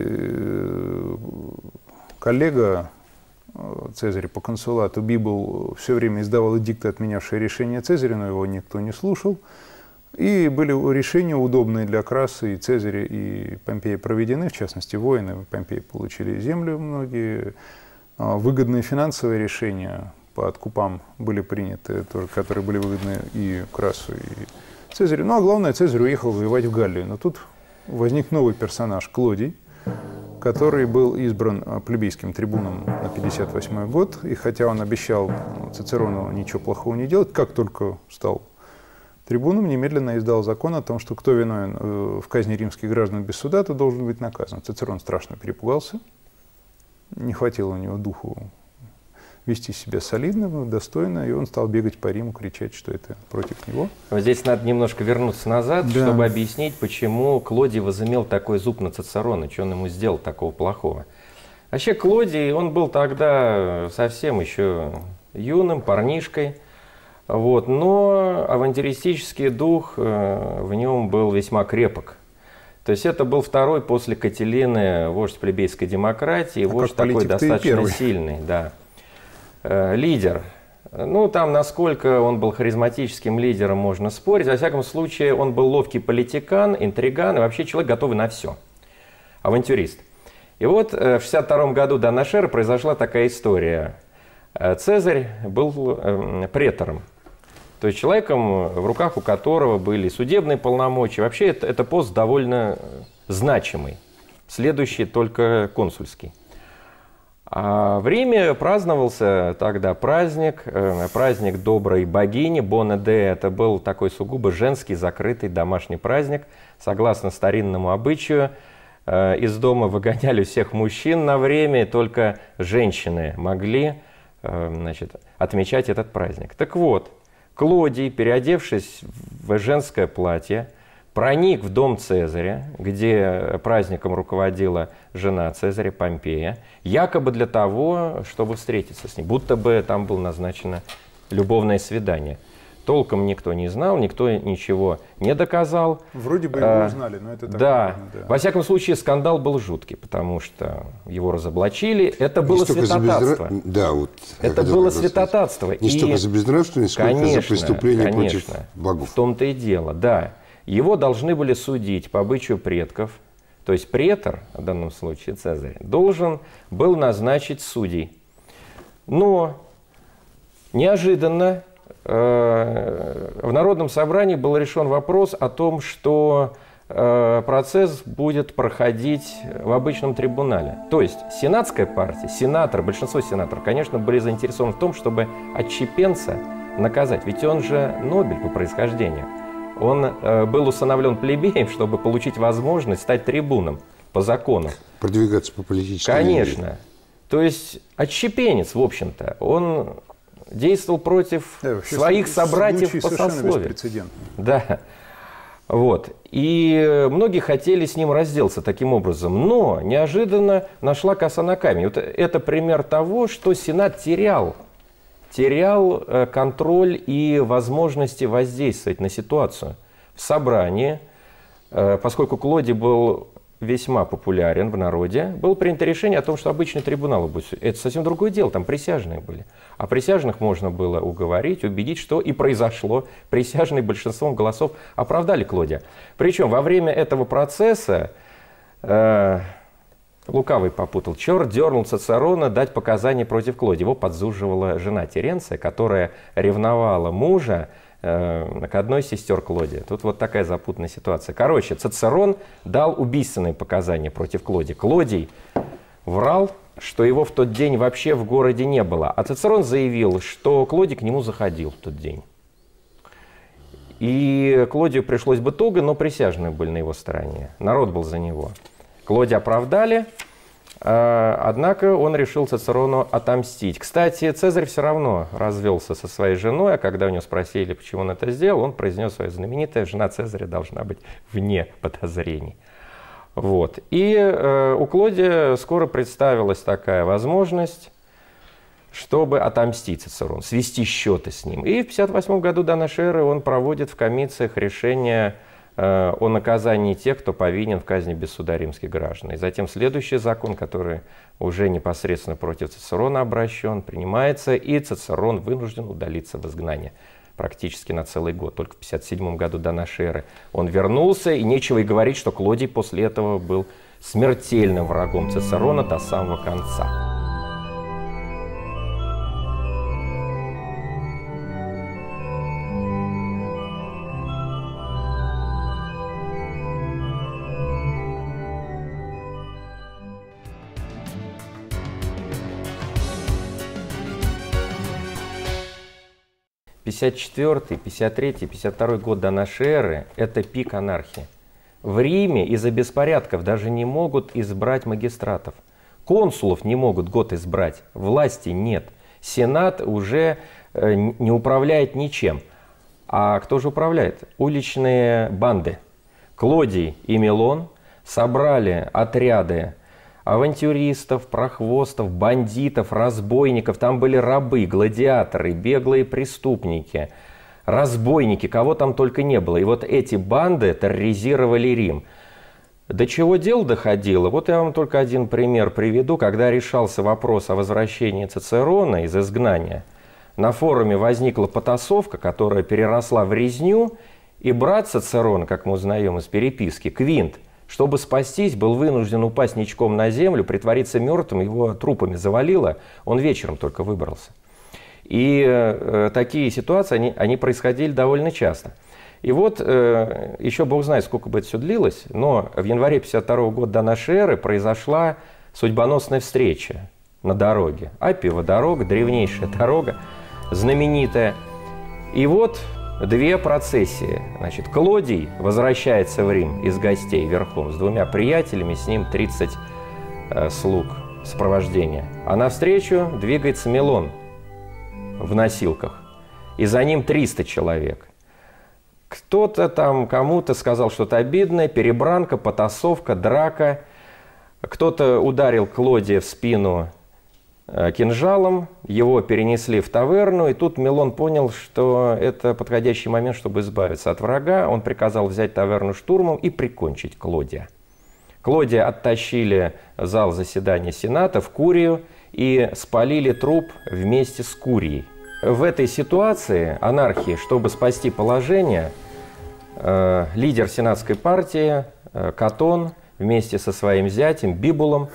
И коллега Цезаря по консулату Библ все время издавал эдикты, отменявшие решение Цезаря, но его никто не слушал. И были решения удобные для Краса, и Цезаря, и Помпея проведены, в частности, воины Помпея получили землю многие. Выгодные финансовые решения по откупам были приняты, тоже, которые были выгодны и Красу, и Цезарю. Ну, а главное, Цезарь уехал воевать в Галлию. Но тут возник новый персонаж, Клодий, который был избран плебейским трибуном на 58 год. И хотя он обещал Цицерону ничего плохого не делать, как только стал трибуном, немедленно издал закон о том, что кто виновен в казни римских граждан без суда, то должен быть наказан. Цицерон страшно перепугался. Не хватило у него духу вести себя солидно, достойно, и он стал бегать по Риму, кричать, что это против него. Вот здесь надо немножко вернуться назад, да, чтобы объяснить, почему Клодий возымел такой зуб на Цицерона, что он ему сделал такого плохого. Вообще Клодий, он был тогда совсем еще юным, парнишкой, вот, но авантюристический дух в нем был весьма крепок. То есть это был второй после Кателины вождь плебейской демократии, вождь такой достаточно сильный, да, лидер. Ну, там, насколько он был харизматическим лидером, можно спорить. Во всяком случае, он был ловкий политикан, интриган и вообще человек, готовый на все. Авантюрист. И вот в 62 году до нашей эры произошла такая история. Цезарь был претором. То есть человеком, в руках у которого были судебные полномочия. Вообще это пост довольно значимый. Следующий только консульский. А в Риме праздновался тогда праздник доброй богини Бона-Де. Это был такой сугубо женский, закрытый домашний праздник. Согласно старинному обычаю, из дома выгоняли всех мужчин на время, и только женщины могли, значит, отмечать этот праздник. Так вот, Клодий, переодевшись в женское платье, проник в дом Цезаря, где праздником руководила жена Цезаря Помпея, якобы для того, чтобы встретиться с ним, будто бы там было назначено любовное свидание. Толком никто не знал, никто ничего не доказал. Вроде бы его узнали, но это так. Да. Во всяком случае, скандал был жуткий, потому что его разоблачили. Это было святотатство. Да, вот. Это было святотатство. Не столько за безнравственность, сколько за преступление против богов. В том-то и дело, да. Его должны были судить по обычаю предков. То есть претор, в данном случае Цезарь, должен был назначить судей. Но неожиданно в Народном собрании был решен вопрос о том, что процесс будет проходить в обычном трибунале. То есть сенатская партия, сенаторы, большинство сенаторов, конечно, были заинтересованы в том, чтобы отщепенца наказать. Ведь он же Нобель по происхождению. Он был усыновлен плебеем, чтобы получить возможность стать трибуном по закону. Продвигаться по политической Конечно. линии. То есть отщепенец, в общем-то, он действовал против своих собратьев по сословию. Да. Вот. И многие хотели с ним разделаться таким образом. Но неожиданно нашла коса на камень. Вот это пример того, что Сенат терял контроль и возможности воздействовать на ситуацию. В собрании, поскольку Клодий был весьма популярен в народе, было принято решение о том, что обычный трибунал будет. Это совсем другое дело, там присяжные были. А присяжных можно было уговорить, убедить, что и произошло. Присяжные большинством голосов оправдали Клодия. Причем во время этого процесса лукавый попутал черт, дернул Цицерона дать показания против Клодия. Его подзуживала жена Теренция, которая ревновала мужа к одной из сестер Клодия. Тут вот такая запутанная ситуация. Короче, Цицерон дал убийственные показания против Клодия. Клодий врал, что его в тот день вообще в городе не было. А Цицерон заявил, что Клодий к нему заходил в тот день. И Клодию пришлось бы туго, но присяжные были на его стороне. Народ был за него. Клодия оправдали, однако он решил Цицерону отомстить. Кстати, Цезарь все равно развелся со своей женой, а когда у него спросили, почему он это сделал, он произнес свое знаменитое: «Жена Цезаря должна быть вне подозрений». Вот. И у Клодия скоро представилась такая возможность, чтобы отомстить Цицерону, свести счеты с ним. И в 58 году до нашей эры он проводит в комициях решение о наказании тех, кто повинен в казни без суда римских граждан. И затем следующий закон, который уже непосредственно против Цицерона обращен, принимается, и Цицерон вынужден удалиться в изгнание практически на целый год. Только в 57 году до нашей эры он вернулся, и нечего и говорить, что Клодий после этого был смертельным врагом Цицерона до самого конца. — 54, 53, 52 год до нашей эры – это пик анархии. В Риме из-за беспорядков даже не могут избрать магистратов. Консулов не могут год избрать, власти нет. Сенат уже не управляет ничем. А кто же управляет? Уличные банды. Клодий и Милон собрали отряды авантюристов, прохвостов, бандитов, разбойников. Там были рабы, гладиаторы, беглые преступники, разбойники, кого там только не было. И вот эти банды терроризировали Рим. До чего дело доходило? Вот я вам только один пример приведу. Когда решался вопрос о возвращении Цицерона из изгнания, на форуме возникла потасовка, которая переросла в резню, и брат Цицерона, как мы узнаем из переписки, Квинт, чтобы спастись, был вынужден упасть ничком на землю, притвориться мертвым, его трупами завалило, он вечером только выбрался. И такие ситуации, они происходили довольно часто. И вот, еще бог знает, сколько бы это все длилось, но в январе 52 года до нашей эры произошла судьбоносная встреча на дороге. Аппиева дорога, древнейшая дорога, знаменитая. И вот две процессии. Значит, Клодий возвращается в Рим из гостей верхом с двумя приятелями, с ним 30 слуг сопровождения. А навстречу двигается Милон в носилках, и за ним 300 человек. Кто-то там кому-то сказал что-то обидное, перебранка, потасовка, драка. Кто-то ударил Клодия в спину кинжалом, его перенесли в таверну, и тут Милон понял, что это подходящий момент, чтобы избавиться от врага. Он приказал взять таверну штурмом и прикончить Клодия. Клодия оттащили в зал заседания Сената, в Курию, и спалили труп вместе с Курией. В этой ситуации анархии, чтобы спасти положение, лидер сенатской партии Катон вместе со своим зятем Бибулом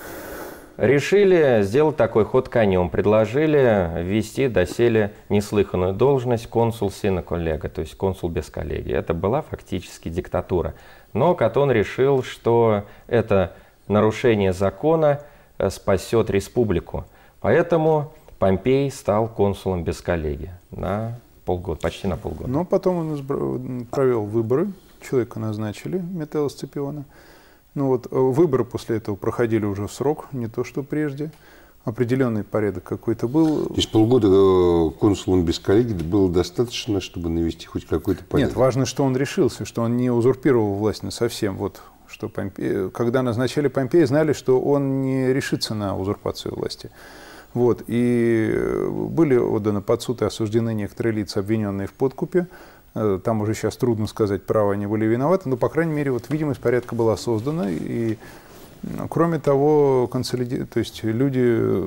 решили сделать такой ход конем. Предложили ввести доселе неслыханную должность консул сина коллега, то есть консул без коллеги. Это была фактически диктатура. Но Катон решил, что это нарушение закона спасет республику. Поэтому Помпей стал консулом без коллеги на полгода, почти на полгода. Но потом он провел выборы, человека назначили, Метелла Сципиона. Ну вот, выборы после этого проходили уже в срок, не то что прежде. Определенный порядок какой-то был. То есть полгода консулом без коллеги было достаточно, чтобы навести хоть какой-то порядок? Нет, важно, что он решился, что он не узурпировал власть совсем. Вот, что когда назначали Помпея, знали, что он не решится на узурпацию власти. Вот, и были отданы под суд и осуждены некоторые лица, обвиненные в подкупе. Там уже сейчас трудно сказать, правы они были виноваты, но, по крайней мере, вот видимость порядка была создана. И, кроме того, то есть люди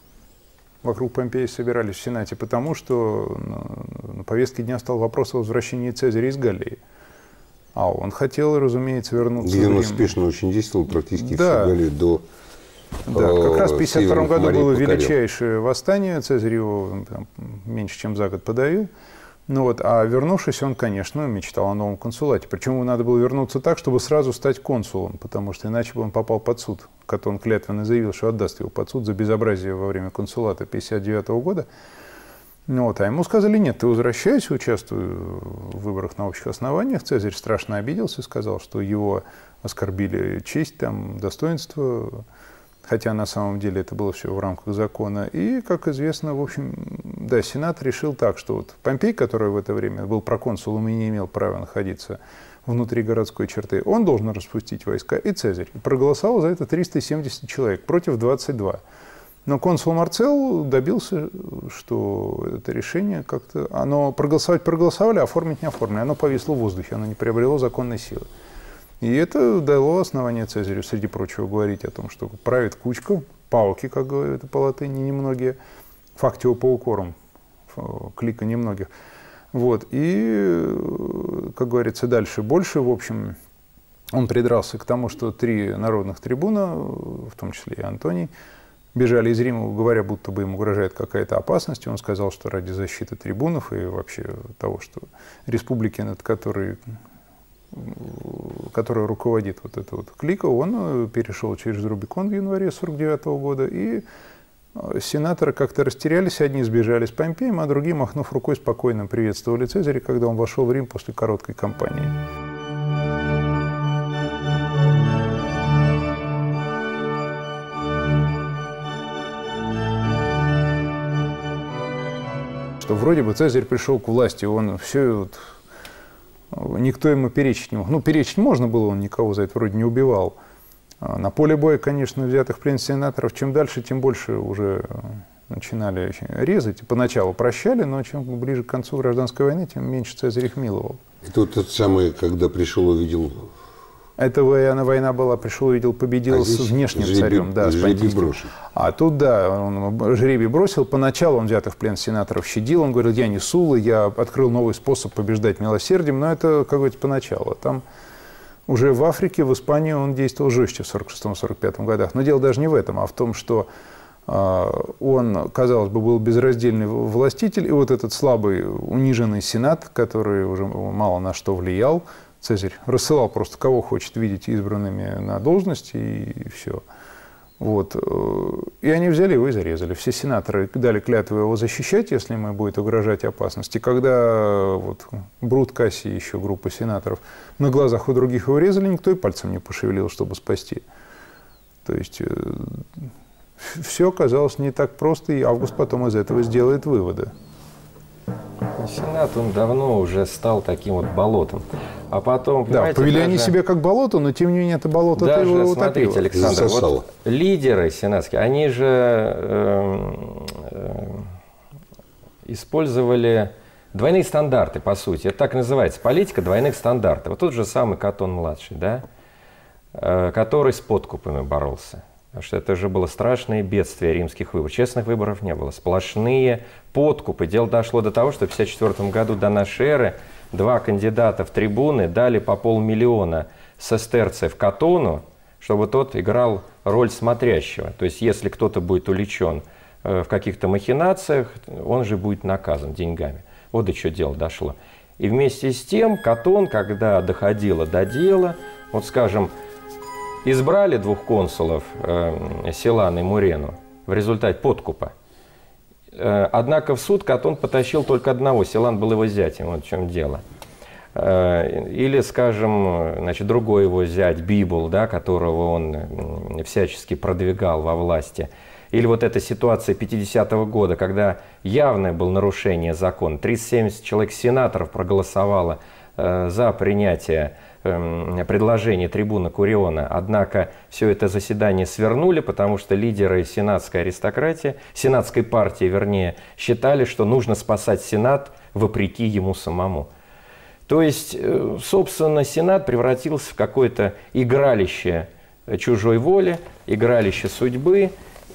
вокруг Помпея собирались в Сенате, потому что на повестке дня стал вопрос о возвращении Цезаря из Галлии. А он хотел, разумеется, вернуться в Рим. Он успешно очень действовал практически да. всю Галлию до... Да, как раз в 1952 году было величайшее восстание, Цезарь его меньше чем за год подавил. Ну вот, а вернувшись, он, конечно, мечтал о новом консулате. Причем ему надо было вернуться так, чтобы сразу стать консулом, потому что иначе бы он попал под суд. Катон клятвенно заявил, что отдаст его под суд за безобразие во время консулата 1959 года. Ну вот, а ему сказали, нет, ты возвращайся, участвуй в выборах на общих основаниях. Цезарь страшно обиделся, сказал, что его оскорбили честь, там, достоинство. Хотя на самом деле это было все в рамках закона. И, как известно, в общем, да, Сенат решил так, что вот Помпей, который в это время был проконсулом и не имел права находиться внутри городской черты, он должен распустить войска, и Цезарь. И проголосовал за это 370 человек против 22. Но консул Марцелл добился, что это решение как-то... Оно проголосовали, а оформить не оформили. Оно повисло в воздухе, оно не приобрело законной силы. И это дало основание Цезарю, среди прочего, говорить о том, что правит кучка, палки, как говорят по латыни немногие, фактио паукорум, клика немногих. Вот. И, как говорится, дальше больше, в общем, он придрался к тому, что 3 народных трибуна, в том числе и Антоний, бежали из Рима, говоря, будто бы им угрожает какая-то опасность. И он сказал, что ради защиты трибунов и вообще того, что республики, над которой руководит вот эта вот клика, он перешел через Рубикон в январе 1949 года, и сенаторы как-то растерялись, одни сбежали с Помпеем, а другие, махнув рукой, спокойно приветствовали Цезаря, когда он вошел в Рим после короткой кампании. Что вроде бы Цезарь пришел к власти, он все... Никто ему перечить не мог. Ну, перечить можно было, он никого за это вроде не убивал. На поле боя, конечно, взятых в плен сенаторов, чем дальше, тем больше уже начинали резать. Поначалу прощали, но чем ближе к концу гражданской войны, тем меньше Цезарь их миловал. Это вот тот самый, когда пришел, увидел эта война была, пришел, увидел, победил с внешним царем. Да, с Понтийским. А тут, да, он жребий бросил. Поначалу он взятых в плен сенаторов щадил. Он говорил, я не Сула, я открыл новый способ побеждать милосердием. Но это, как говорится, поначалу. Там уже в Африке, в Испании он действовал жестче в 1946-1945 годах. Но дело даже не в этом, а в том, что он, казалось бы, был безраздельный властитель. И вот этот слабый, униженный сенат, который уже мало на что влиял, Цезарь рассылал просто кого хочет видеть избранными на должности, и все. Вот. И они взяли его и зарезали. Все сенаторы дали клятву его защищать, если ему будет угрожать опасность. И когда вот, Брут, Кассий и еще группа сенаторов на глазах у других его резали, никто и пальцем не пошевелил, чтобы спасти. То есть все оказалось не так просто, и Август потом из этого сделает выводы. Сенат, он давно уже стал таким вот болотом. А потом, да, повели они себя как болото, но тем не менее это болото даже, его смотрите, утопило. Александр, вот лидеры сенатские, они же использовали двойные стандарты, по сути. Это так называется, политика двойных стандартов. Вот тот же самый Катон-младший, да, который с подкупами боролся. Потому что это же было страшное бедствие римских выборов. Честных выборов не было. Сплошные подкупы. Дело дошло до того, что в 1954 году до нашей эры 2 кандидата в трибуны дали по 500 000 сестерцев Катону, чтобы тот играл роль смотрящего. То есть, если кто-то будет увлечен в каких-то махинациях, он же будет наказан деньгами. Вот до чего дело дошло. И вместе с тем Катон, когда доходило до дела, вот скажем, избрали 2 консулов, Силана и Мурену, в результате подкупа. Однако в суд Катон потащил только одного, Силан был его зятем, вот в чем дело. Или, скажем, значит, другой его зять, Бибул, да, которого он всячески продвигал во власти. Или вот эта ситуация 50-го года, когда явное было нарушение закона. 370 человек сенаторов проголосовало за принятие предложение трибуна Куриона, однако все это заседание свернули, потому что лидеры сенатской аристократии, сенатской партии, вернее, считали, что нужно спасать Сенат вопреки ему самому. То есть, собственно, Сенат превратился в какое-то игралище чужой воли, игралище судьбы,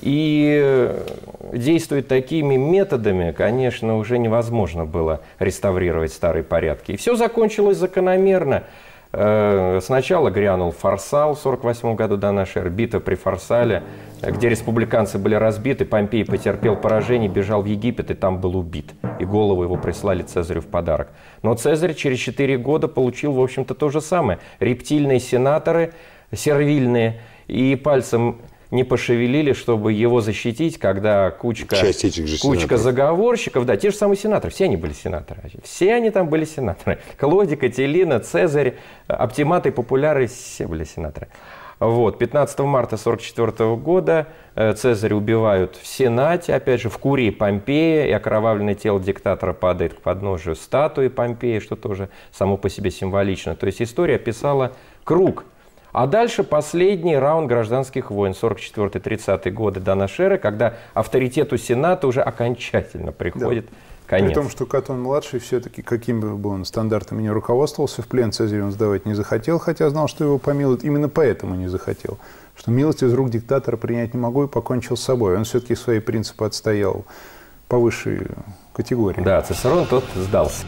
и действует такими методами, конечно, уже невозможно было реставрировать старые порядки. И все закончилось закономерно. Сначала грянул Фарсал в 1948 году до нашей эры, битва при Фарсале, где республиканцы были разбиты, Помпей потерпел поражение, бежал в Египет и там был убит. И голову его прислали Цезарю в подарок. Но Цезарь через 4 года получил, в общем-то, то же самое. Рептильные сенаторы, сервильные, и пальцем не пошевелили, чтобы его защитить, когда кучка заговорщиков, да, те же самые сенаторы, все они были сенаторы. Все они там были сенаторы. Клодий, Кателина, Цезарь, Оптимат и Популяры, все были сенаторы. Вот. 15 марта 1944 года Цезаря убивают в Сенате, опять же, в Курии Помпея, и окровавленное тело диктатора падает к подножию статуи Помпея, что тоже само по себе символично. То есть история описала круг. А дальше последний раунд гражданских войн, 44-30 годы до нашей эры, когда авторитету Сената уже окончательно приходит конец. При том, что Катон-младший все-таки, каким бы он стандартами не руководствовался, в плен Цезаря он сдавать не захотел, хотя знал, что его помилуют, именно поэтому не захотел. Что милость из рук диктатора принять не могу, и покончил с собой. Он все-таки свои принципы отстоял по высшей категории. Да, Цицерон тот сдался.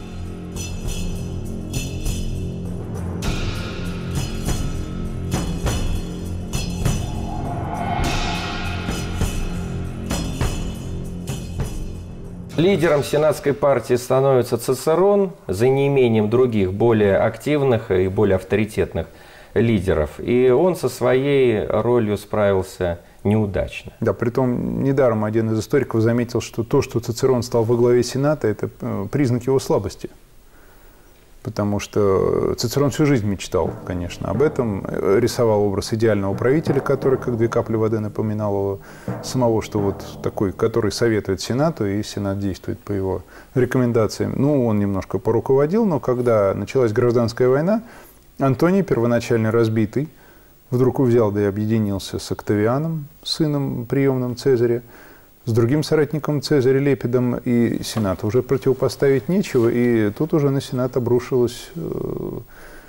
Лидером сенатской партии становится Цицерон, за неимением других, более активных и более авторитетных лидеров. И он со своей ролью справился неудачно. Да, притом недаром один из историков заметил, что то, что Цицерон стал во главе Сената, это признак его слабости. Потому что Цицерон всю жизнь мечтал, конечно, об этом. Рисовал образ идеального правителя, который, как 2 капли воды, напоминал его самого, что вот такой, который советует Сенату, и Сенат действует по его рекомендациям. Ну, он немножко поруководил, но когда началась гражданская война, Антоний, первоначально разбитый, вдруг взял да и объединился с Октавианом, сыном приемным Цезаря, с другим соратником Цезаря Лепидом, и Сенату уже противопоставить нечего, и тут уже на Сенат обрушилось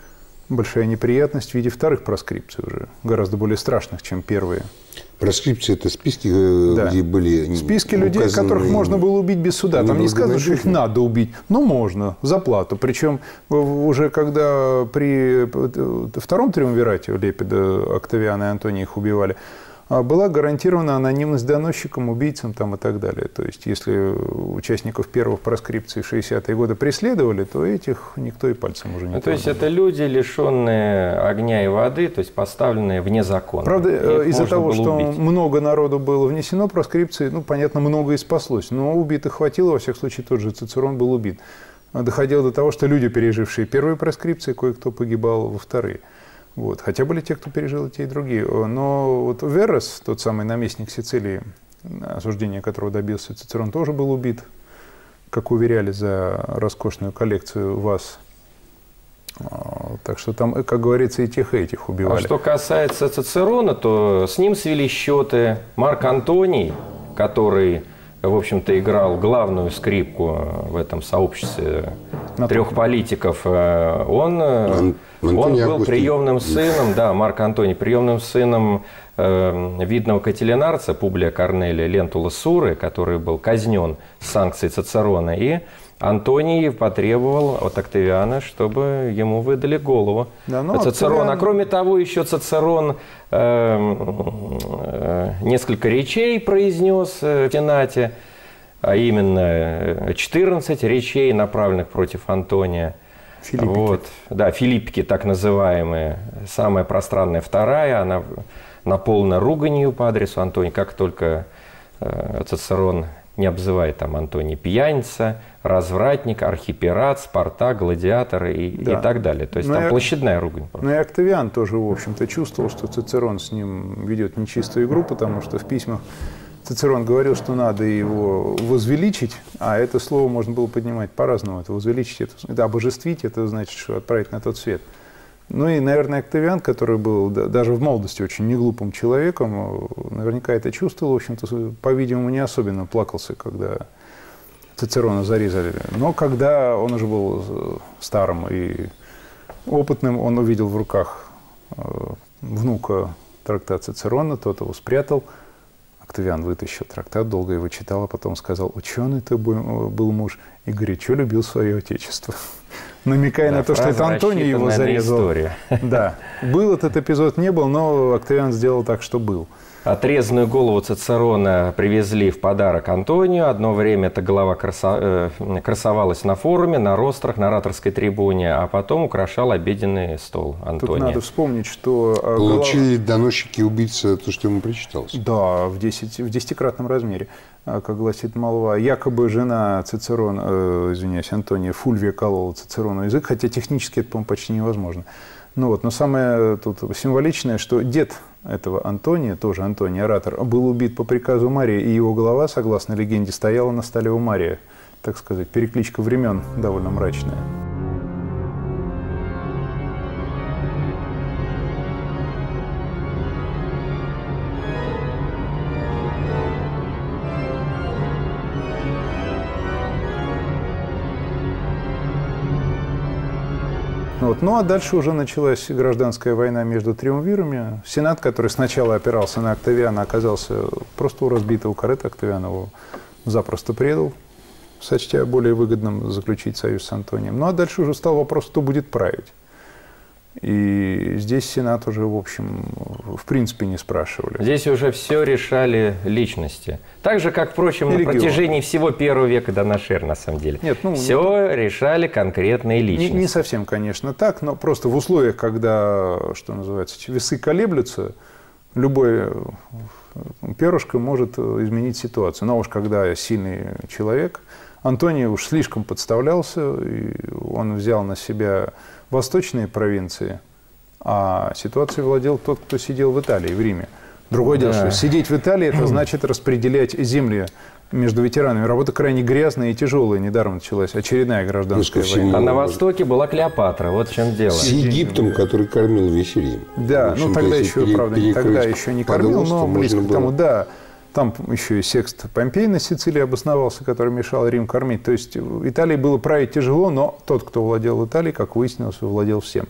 большая неприятность в виде вторых проскрипций уже, гораздо более страшных, чем первые. Проскрипции – это списки, да. где были списки людей, которых можно было убить без суда. Там не сказано, что их надо убить, но можно, за плату. Причем уже когда при втором триумвирате Лепида, Октавиана и Антония их убивали, была гарантирована анонимность доносчикам, убийцам там, и так далее. То есть, если участников первых проскрипций в 60-е годы преследовали, то этих никто и пальцем уже не То есть, это люди, лишенные огня и воды, то есть, поставленные вне закона. Правда, из-за того, что много народу было внесено проскрипции, ну, понятно, много и спаслось. Но убитых хватило, во всяком случае, тот же Цицерон был убит. Доходило до того, что люди, пережившие первые проскрипции, кое-кто погибал во вторые. Вот. Хотя были те, кто пережил и те, и другие. Но вот Веррес, тот самый наместник Сицилии, осуждения которого добился Цицерон, тоже был убит, как уверяли, за роскошную коллекцию ваз. Так что там, как говорится, и тех убивали. А что касается Цицерона, то с ним свели счеты Марк Антоний, который, в общем-то, играл главную скрипку в этом сообществе трех политиков. Он был приемным сыном, да, Марк Антоний, приемным сыном видного катилинарца Публия Корнелия Лентула Суры, который был казнен с санкцией Цицерона. И Антоний потребовал от Октавиана, чтобы ему выдали голову Цицерона. А кроме того, еще Цицерон несколько речей произнес в Сенате, а именно 14 речей, направленных против Антония. Филиппики. Вот. Да, Филиппики, так называемые. Самая пространная вторая, она наполнена руганью по адресу Антония. Как только Цицерон не обзывает там Антоний пьяница, развратник, архипират, Спартак, гладиатор и так далее. То есть там площадная ругань. Но и Октавиан тоже, в общем-то, чувствовал, что Цицерон с ним ведет нечистую игру, потому что в письмах Цицерон говорил, что надо его возвеличить, а это слово можно было поднимать по-разному. Это возвеличить, это обожествить, это значит, что отправить на тот свет. Ну и, наверное, Октавиан, который был даже в молодости очень неглупым человеком, наверняка это чувствовал, в общем-то, по-видимому, не особенно плакался, когда Цицерона зарезали. Но когда он уже был старым и опытным, он увидел в руках внука трактат Цицерона, тот его спрятал. Октавиан вытащил трактат, долго его читал, а потом сказал: ученый ты был муж и горячо любил свое отечество. Намекая на то, что это Антоний его зарезал. Да. Был этот эпизод, не был, но Октавиан сделал так, что был. Отрезанную голову Цицерона привезли в подарок Антонию. Одно время эта голова красовалась на форуме, на рострах, на ораторской трибуне, а потом украшал обеденный стол Антония. Тут надо вспомнить, что... Получили доносчики убийцы то, что ему причиталось. Да, в 10-кратном размере, как гласит молва. Якобы жена Цицерона, Антония, Фульвия колола Цицерону язык, хотя технически это, по-моему, почти невозможно. Ну вот, но самое тут символичное, что дед этого Антония, тоже Антоний, оратор, был убит по приказу Мария, и его голова, согласно легенде, стояла на столе у Мария. Так сказать, перекличка времен довольно мрачная. Вот. Ну а дальше уже началась гражданская война между триумвирами. Сенат, который сначала опирался на Октавиана, оказался просто у разбитого корыта. Октавиан его запросто предал, сочтя более выгодным заключить союз с Антонием. Ну а дальше уже стал вопрос, кто будет править. И здесь Сенат уже, в общем, в принципе не спрашивали. Здесь уже все решали личности. Так же, как, впрочем, на протяжении всего первого века до нашей эры, на самом деле. Нет, все решали конкретные личности. Не совсем, конечно, так, но просто в условиях, когда, что называется, весы колеблются, любой перышко может изменить ситуацию. Но уж когда сильный человек, Антоний уж слишком подставлялся, и он взял на себя восточные провинции, а ситуацией владел тот, кто сидел в Италии, в Риме. Другое дело, что сидеть в Италии, это значит распределять земли между ветеранами. Работа крайне грязная и тяжелая. Недаром началась очередная гражданская война. А на востоке была Клеопатра, вот в чем дело. С Египтом, который кормил весь Рим. Да, ну тогда еще, правда, тогда еще не кормил, но близко к тому, да. Там еще и Секст Помпей на Сицилии обосновался, который мешал Рим кормить. То есть Италии было править тяжело, но тот, кто владел Италией, как выяснилось, владел всем.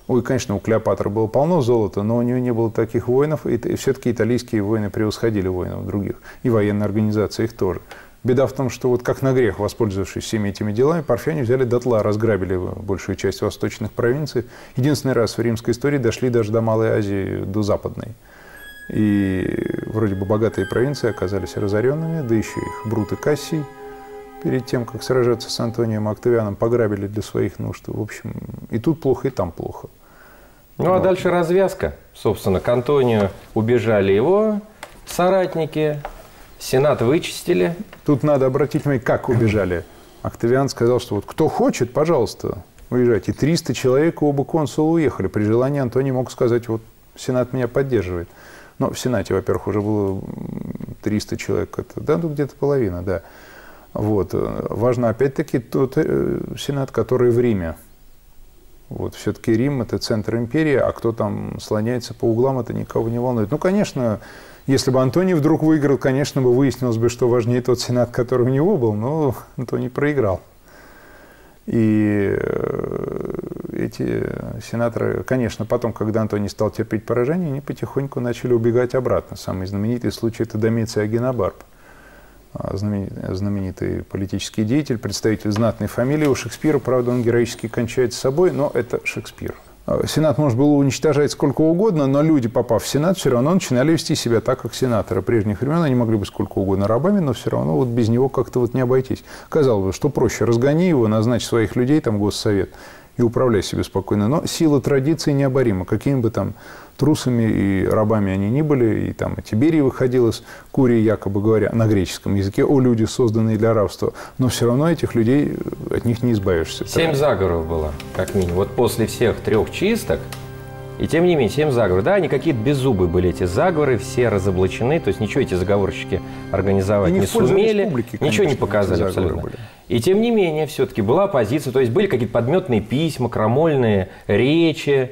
Ой, конечно, у Клеопатры было полно золота, но у нее не было таких воинов, и все-таки итальянские воины превосходили воинов других, и военная организация их тоже. Беда в том, что вот как на грех, воспользовавшись всеми этими делами, парфяне взяли дотла, разграбили большую часть восточных провинций. Единственный раз в римской истории дошли даже до Малой Азии, до Западной. И вроде бы богатые провинции оказались разоренными, да еще их Брут и Кассий перед тем, как сражаться с Антонием Октавианом, пограбили для своих нужд. В общем, и тут плохо, и там плохо. Ну, а дальше развязка. Собственно, к Антонию убежали его соратники, Сенат вычистили. Тут надо обратить внимание, как убежали. Октавиан сказал, что вот кто хочет, пожалуйста, уезжайте. 300 человек, оба консула уехали. При желании Антоний мог сказать, вот Сенат меня поддерживает. Но в Сенате, во-первых, уже было 300 человек. Да, ну где-то половина, да. Вот. Важно, опять-таки, тот Сенат, который в Риме. Вот. Все-таки Рим – это центр империи, а кто там слоняется по углам, это никого не волнует. Ну, конечно, если бы Антоний вдруг выиграл, конечно, бы выяснилось бы, что важнее тот Сенат, который у него был, но Антоний проиграл. И эти сенаторы, конечно, потом, когда Антоний стал терпеть поражение, они потихоньку начали убегать обратно. Самый знаменитый случай – это Домиций Агенобарб. Знаменитый политический деятель, представитель знатной фамилии у Шекспира. Правда, он героически кончает с собой, но это Шекспир. Сенат можно было уничтожать сколько угодно, но люди, попав в Сенат, все равно начинали вести себя так, как сенаторы прежних времен. Они могли быть сколько угодно рабами, но все равно вот без него как-то вот не обойтись. Казалось бы, что проще, разгони его, назначь своих людей, там, госсовет, и управляй себе спокойно. Но сила традиции необорима. Какими бы там трусами и рабами они ни были, и там и Тиберий выходил из Курии, якобы говоря, на греческом языке, о люди, созданные для рабства, но все равно этих людей, от них не избавишься. 7 заговоров было, как минимум. Вот после всех 3 чисток, и тем не менее, 7 заговоров. Да, они какие-то беззубые были, эти заговоры, все разоблачены, то есть ничего эти заговорщики организовать не сумели, ничего не показали абсолютно. Были. И тем не менее, все-таки была оппозиция, то есть были какие-то подметные письма, крамольные речи,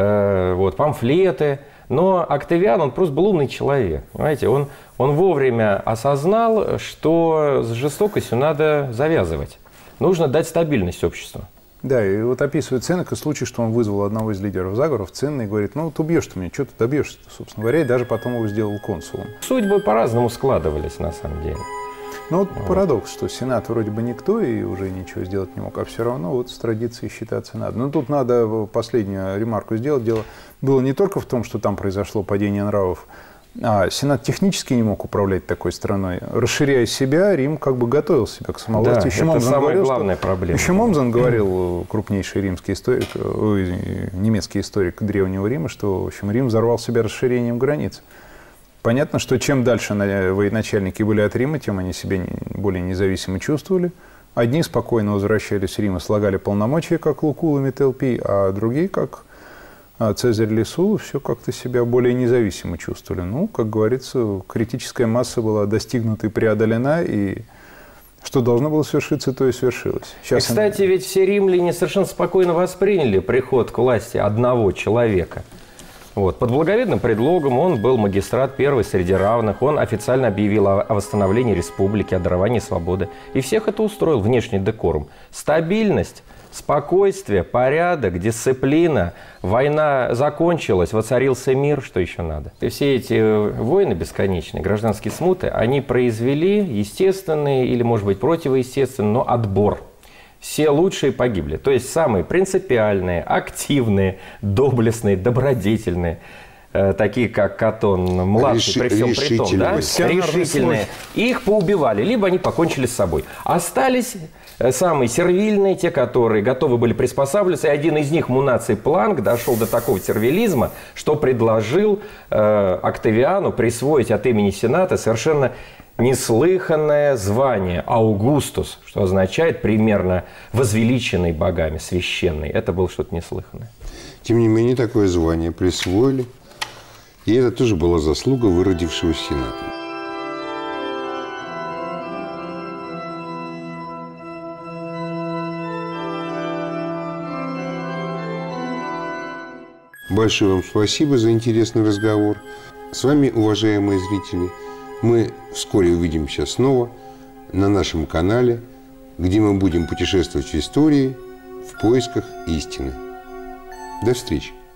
вот, памфлеты. Но Октавиан, он просто был умный человек. Понимаете? Он вовремя осознал, что с жестокостью надо завязывать. Нужно дать стабильность обществу. Да, и вот описывает Сенека случай, что он вызвал одного из лидеров заговоров, Цинна, и говорит, ну, ты убьешь ты меня, что ты добьешься-то, собственно говоря, и даже потом его сделал консулом. Судьбы по-разному складывались, на самом деле. Ну, вот парадокс, что Сенат вроде бы никто и уже ничего сделать не мог, а все равно вот с традицией считаться надо. Но тут надо последнюю ремарку сделать. Дело было не только в том, что там произошло падение нравов, а Сенат технически не мог управлять такой страной. Расширяя себя, Рим как бы готовил себя к самовластию. Да, это самая главная проблема. Еще Момзен говорил, крупнейший римский историк, немецкий историк Древнего Рима, что, в общем, Рим взорвал себя расширением границ. Понятно, что чем дальше военачальники были от Рима, тем они себя более независимо чувствовали. Одни спокойно возвращались в Рим и слагали полномочия, как Лукул и Метелпий, а другие, как Цезарь или Сула, все как-то себя более независимо чувствовали. Ну, как говорится, критическая масса была достигнута и преодолена, и что должно было свершиться, то и свершилось. Сейчас и, кстати, ведь все римляне совершенно спокойно восприняли приход к власти одного человека. Вот. Под благовидным предлогом он был магистрат первый среди равных, он официально объявил о восстановлении республики, о даровании свободы. И всех это устроил, внешний декорум. Стабильность, спокойствие, порядок, дисциплина, война закончилась, воцарился мир, что еще надо. И все эти войны бесконечные, гражданские смуты, они произвели естественный или, может быть, противоестественный, но отбор. Все лучшие погибли. То есть самые принципиальные, активные, доблестные, добродетельные, такие как Катон младший, при всем при том, да, решительные, их поубивали, либо они покончили с собой. Остались самые сервильные, те, которые готовы были приспосабливаться. И один из них, Мунаций Планк, дошел до такого сервилизма, что предложил Октавиану присвоить от имени Сената совершенно неслыханное звание Аугустус, что означает примерно возвеличенный богами, священный. Это было что-то неслыханное. Тем не менее, такое звание присвоили. И это тоже была заслуга выродившего Сената. Большое вам спасибо за интересный разговор. С вами, уважаемые зрители, мы вскоре увидимся снова на нашем канале, где мы будем путешествовать в истории в поисках истины. До встречи.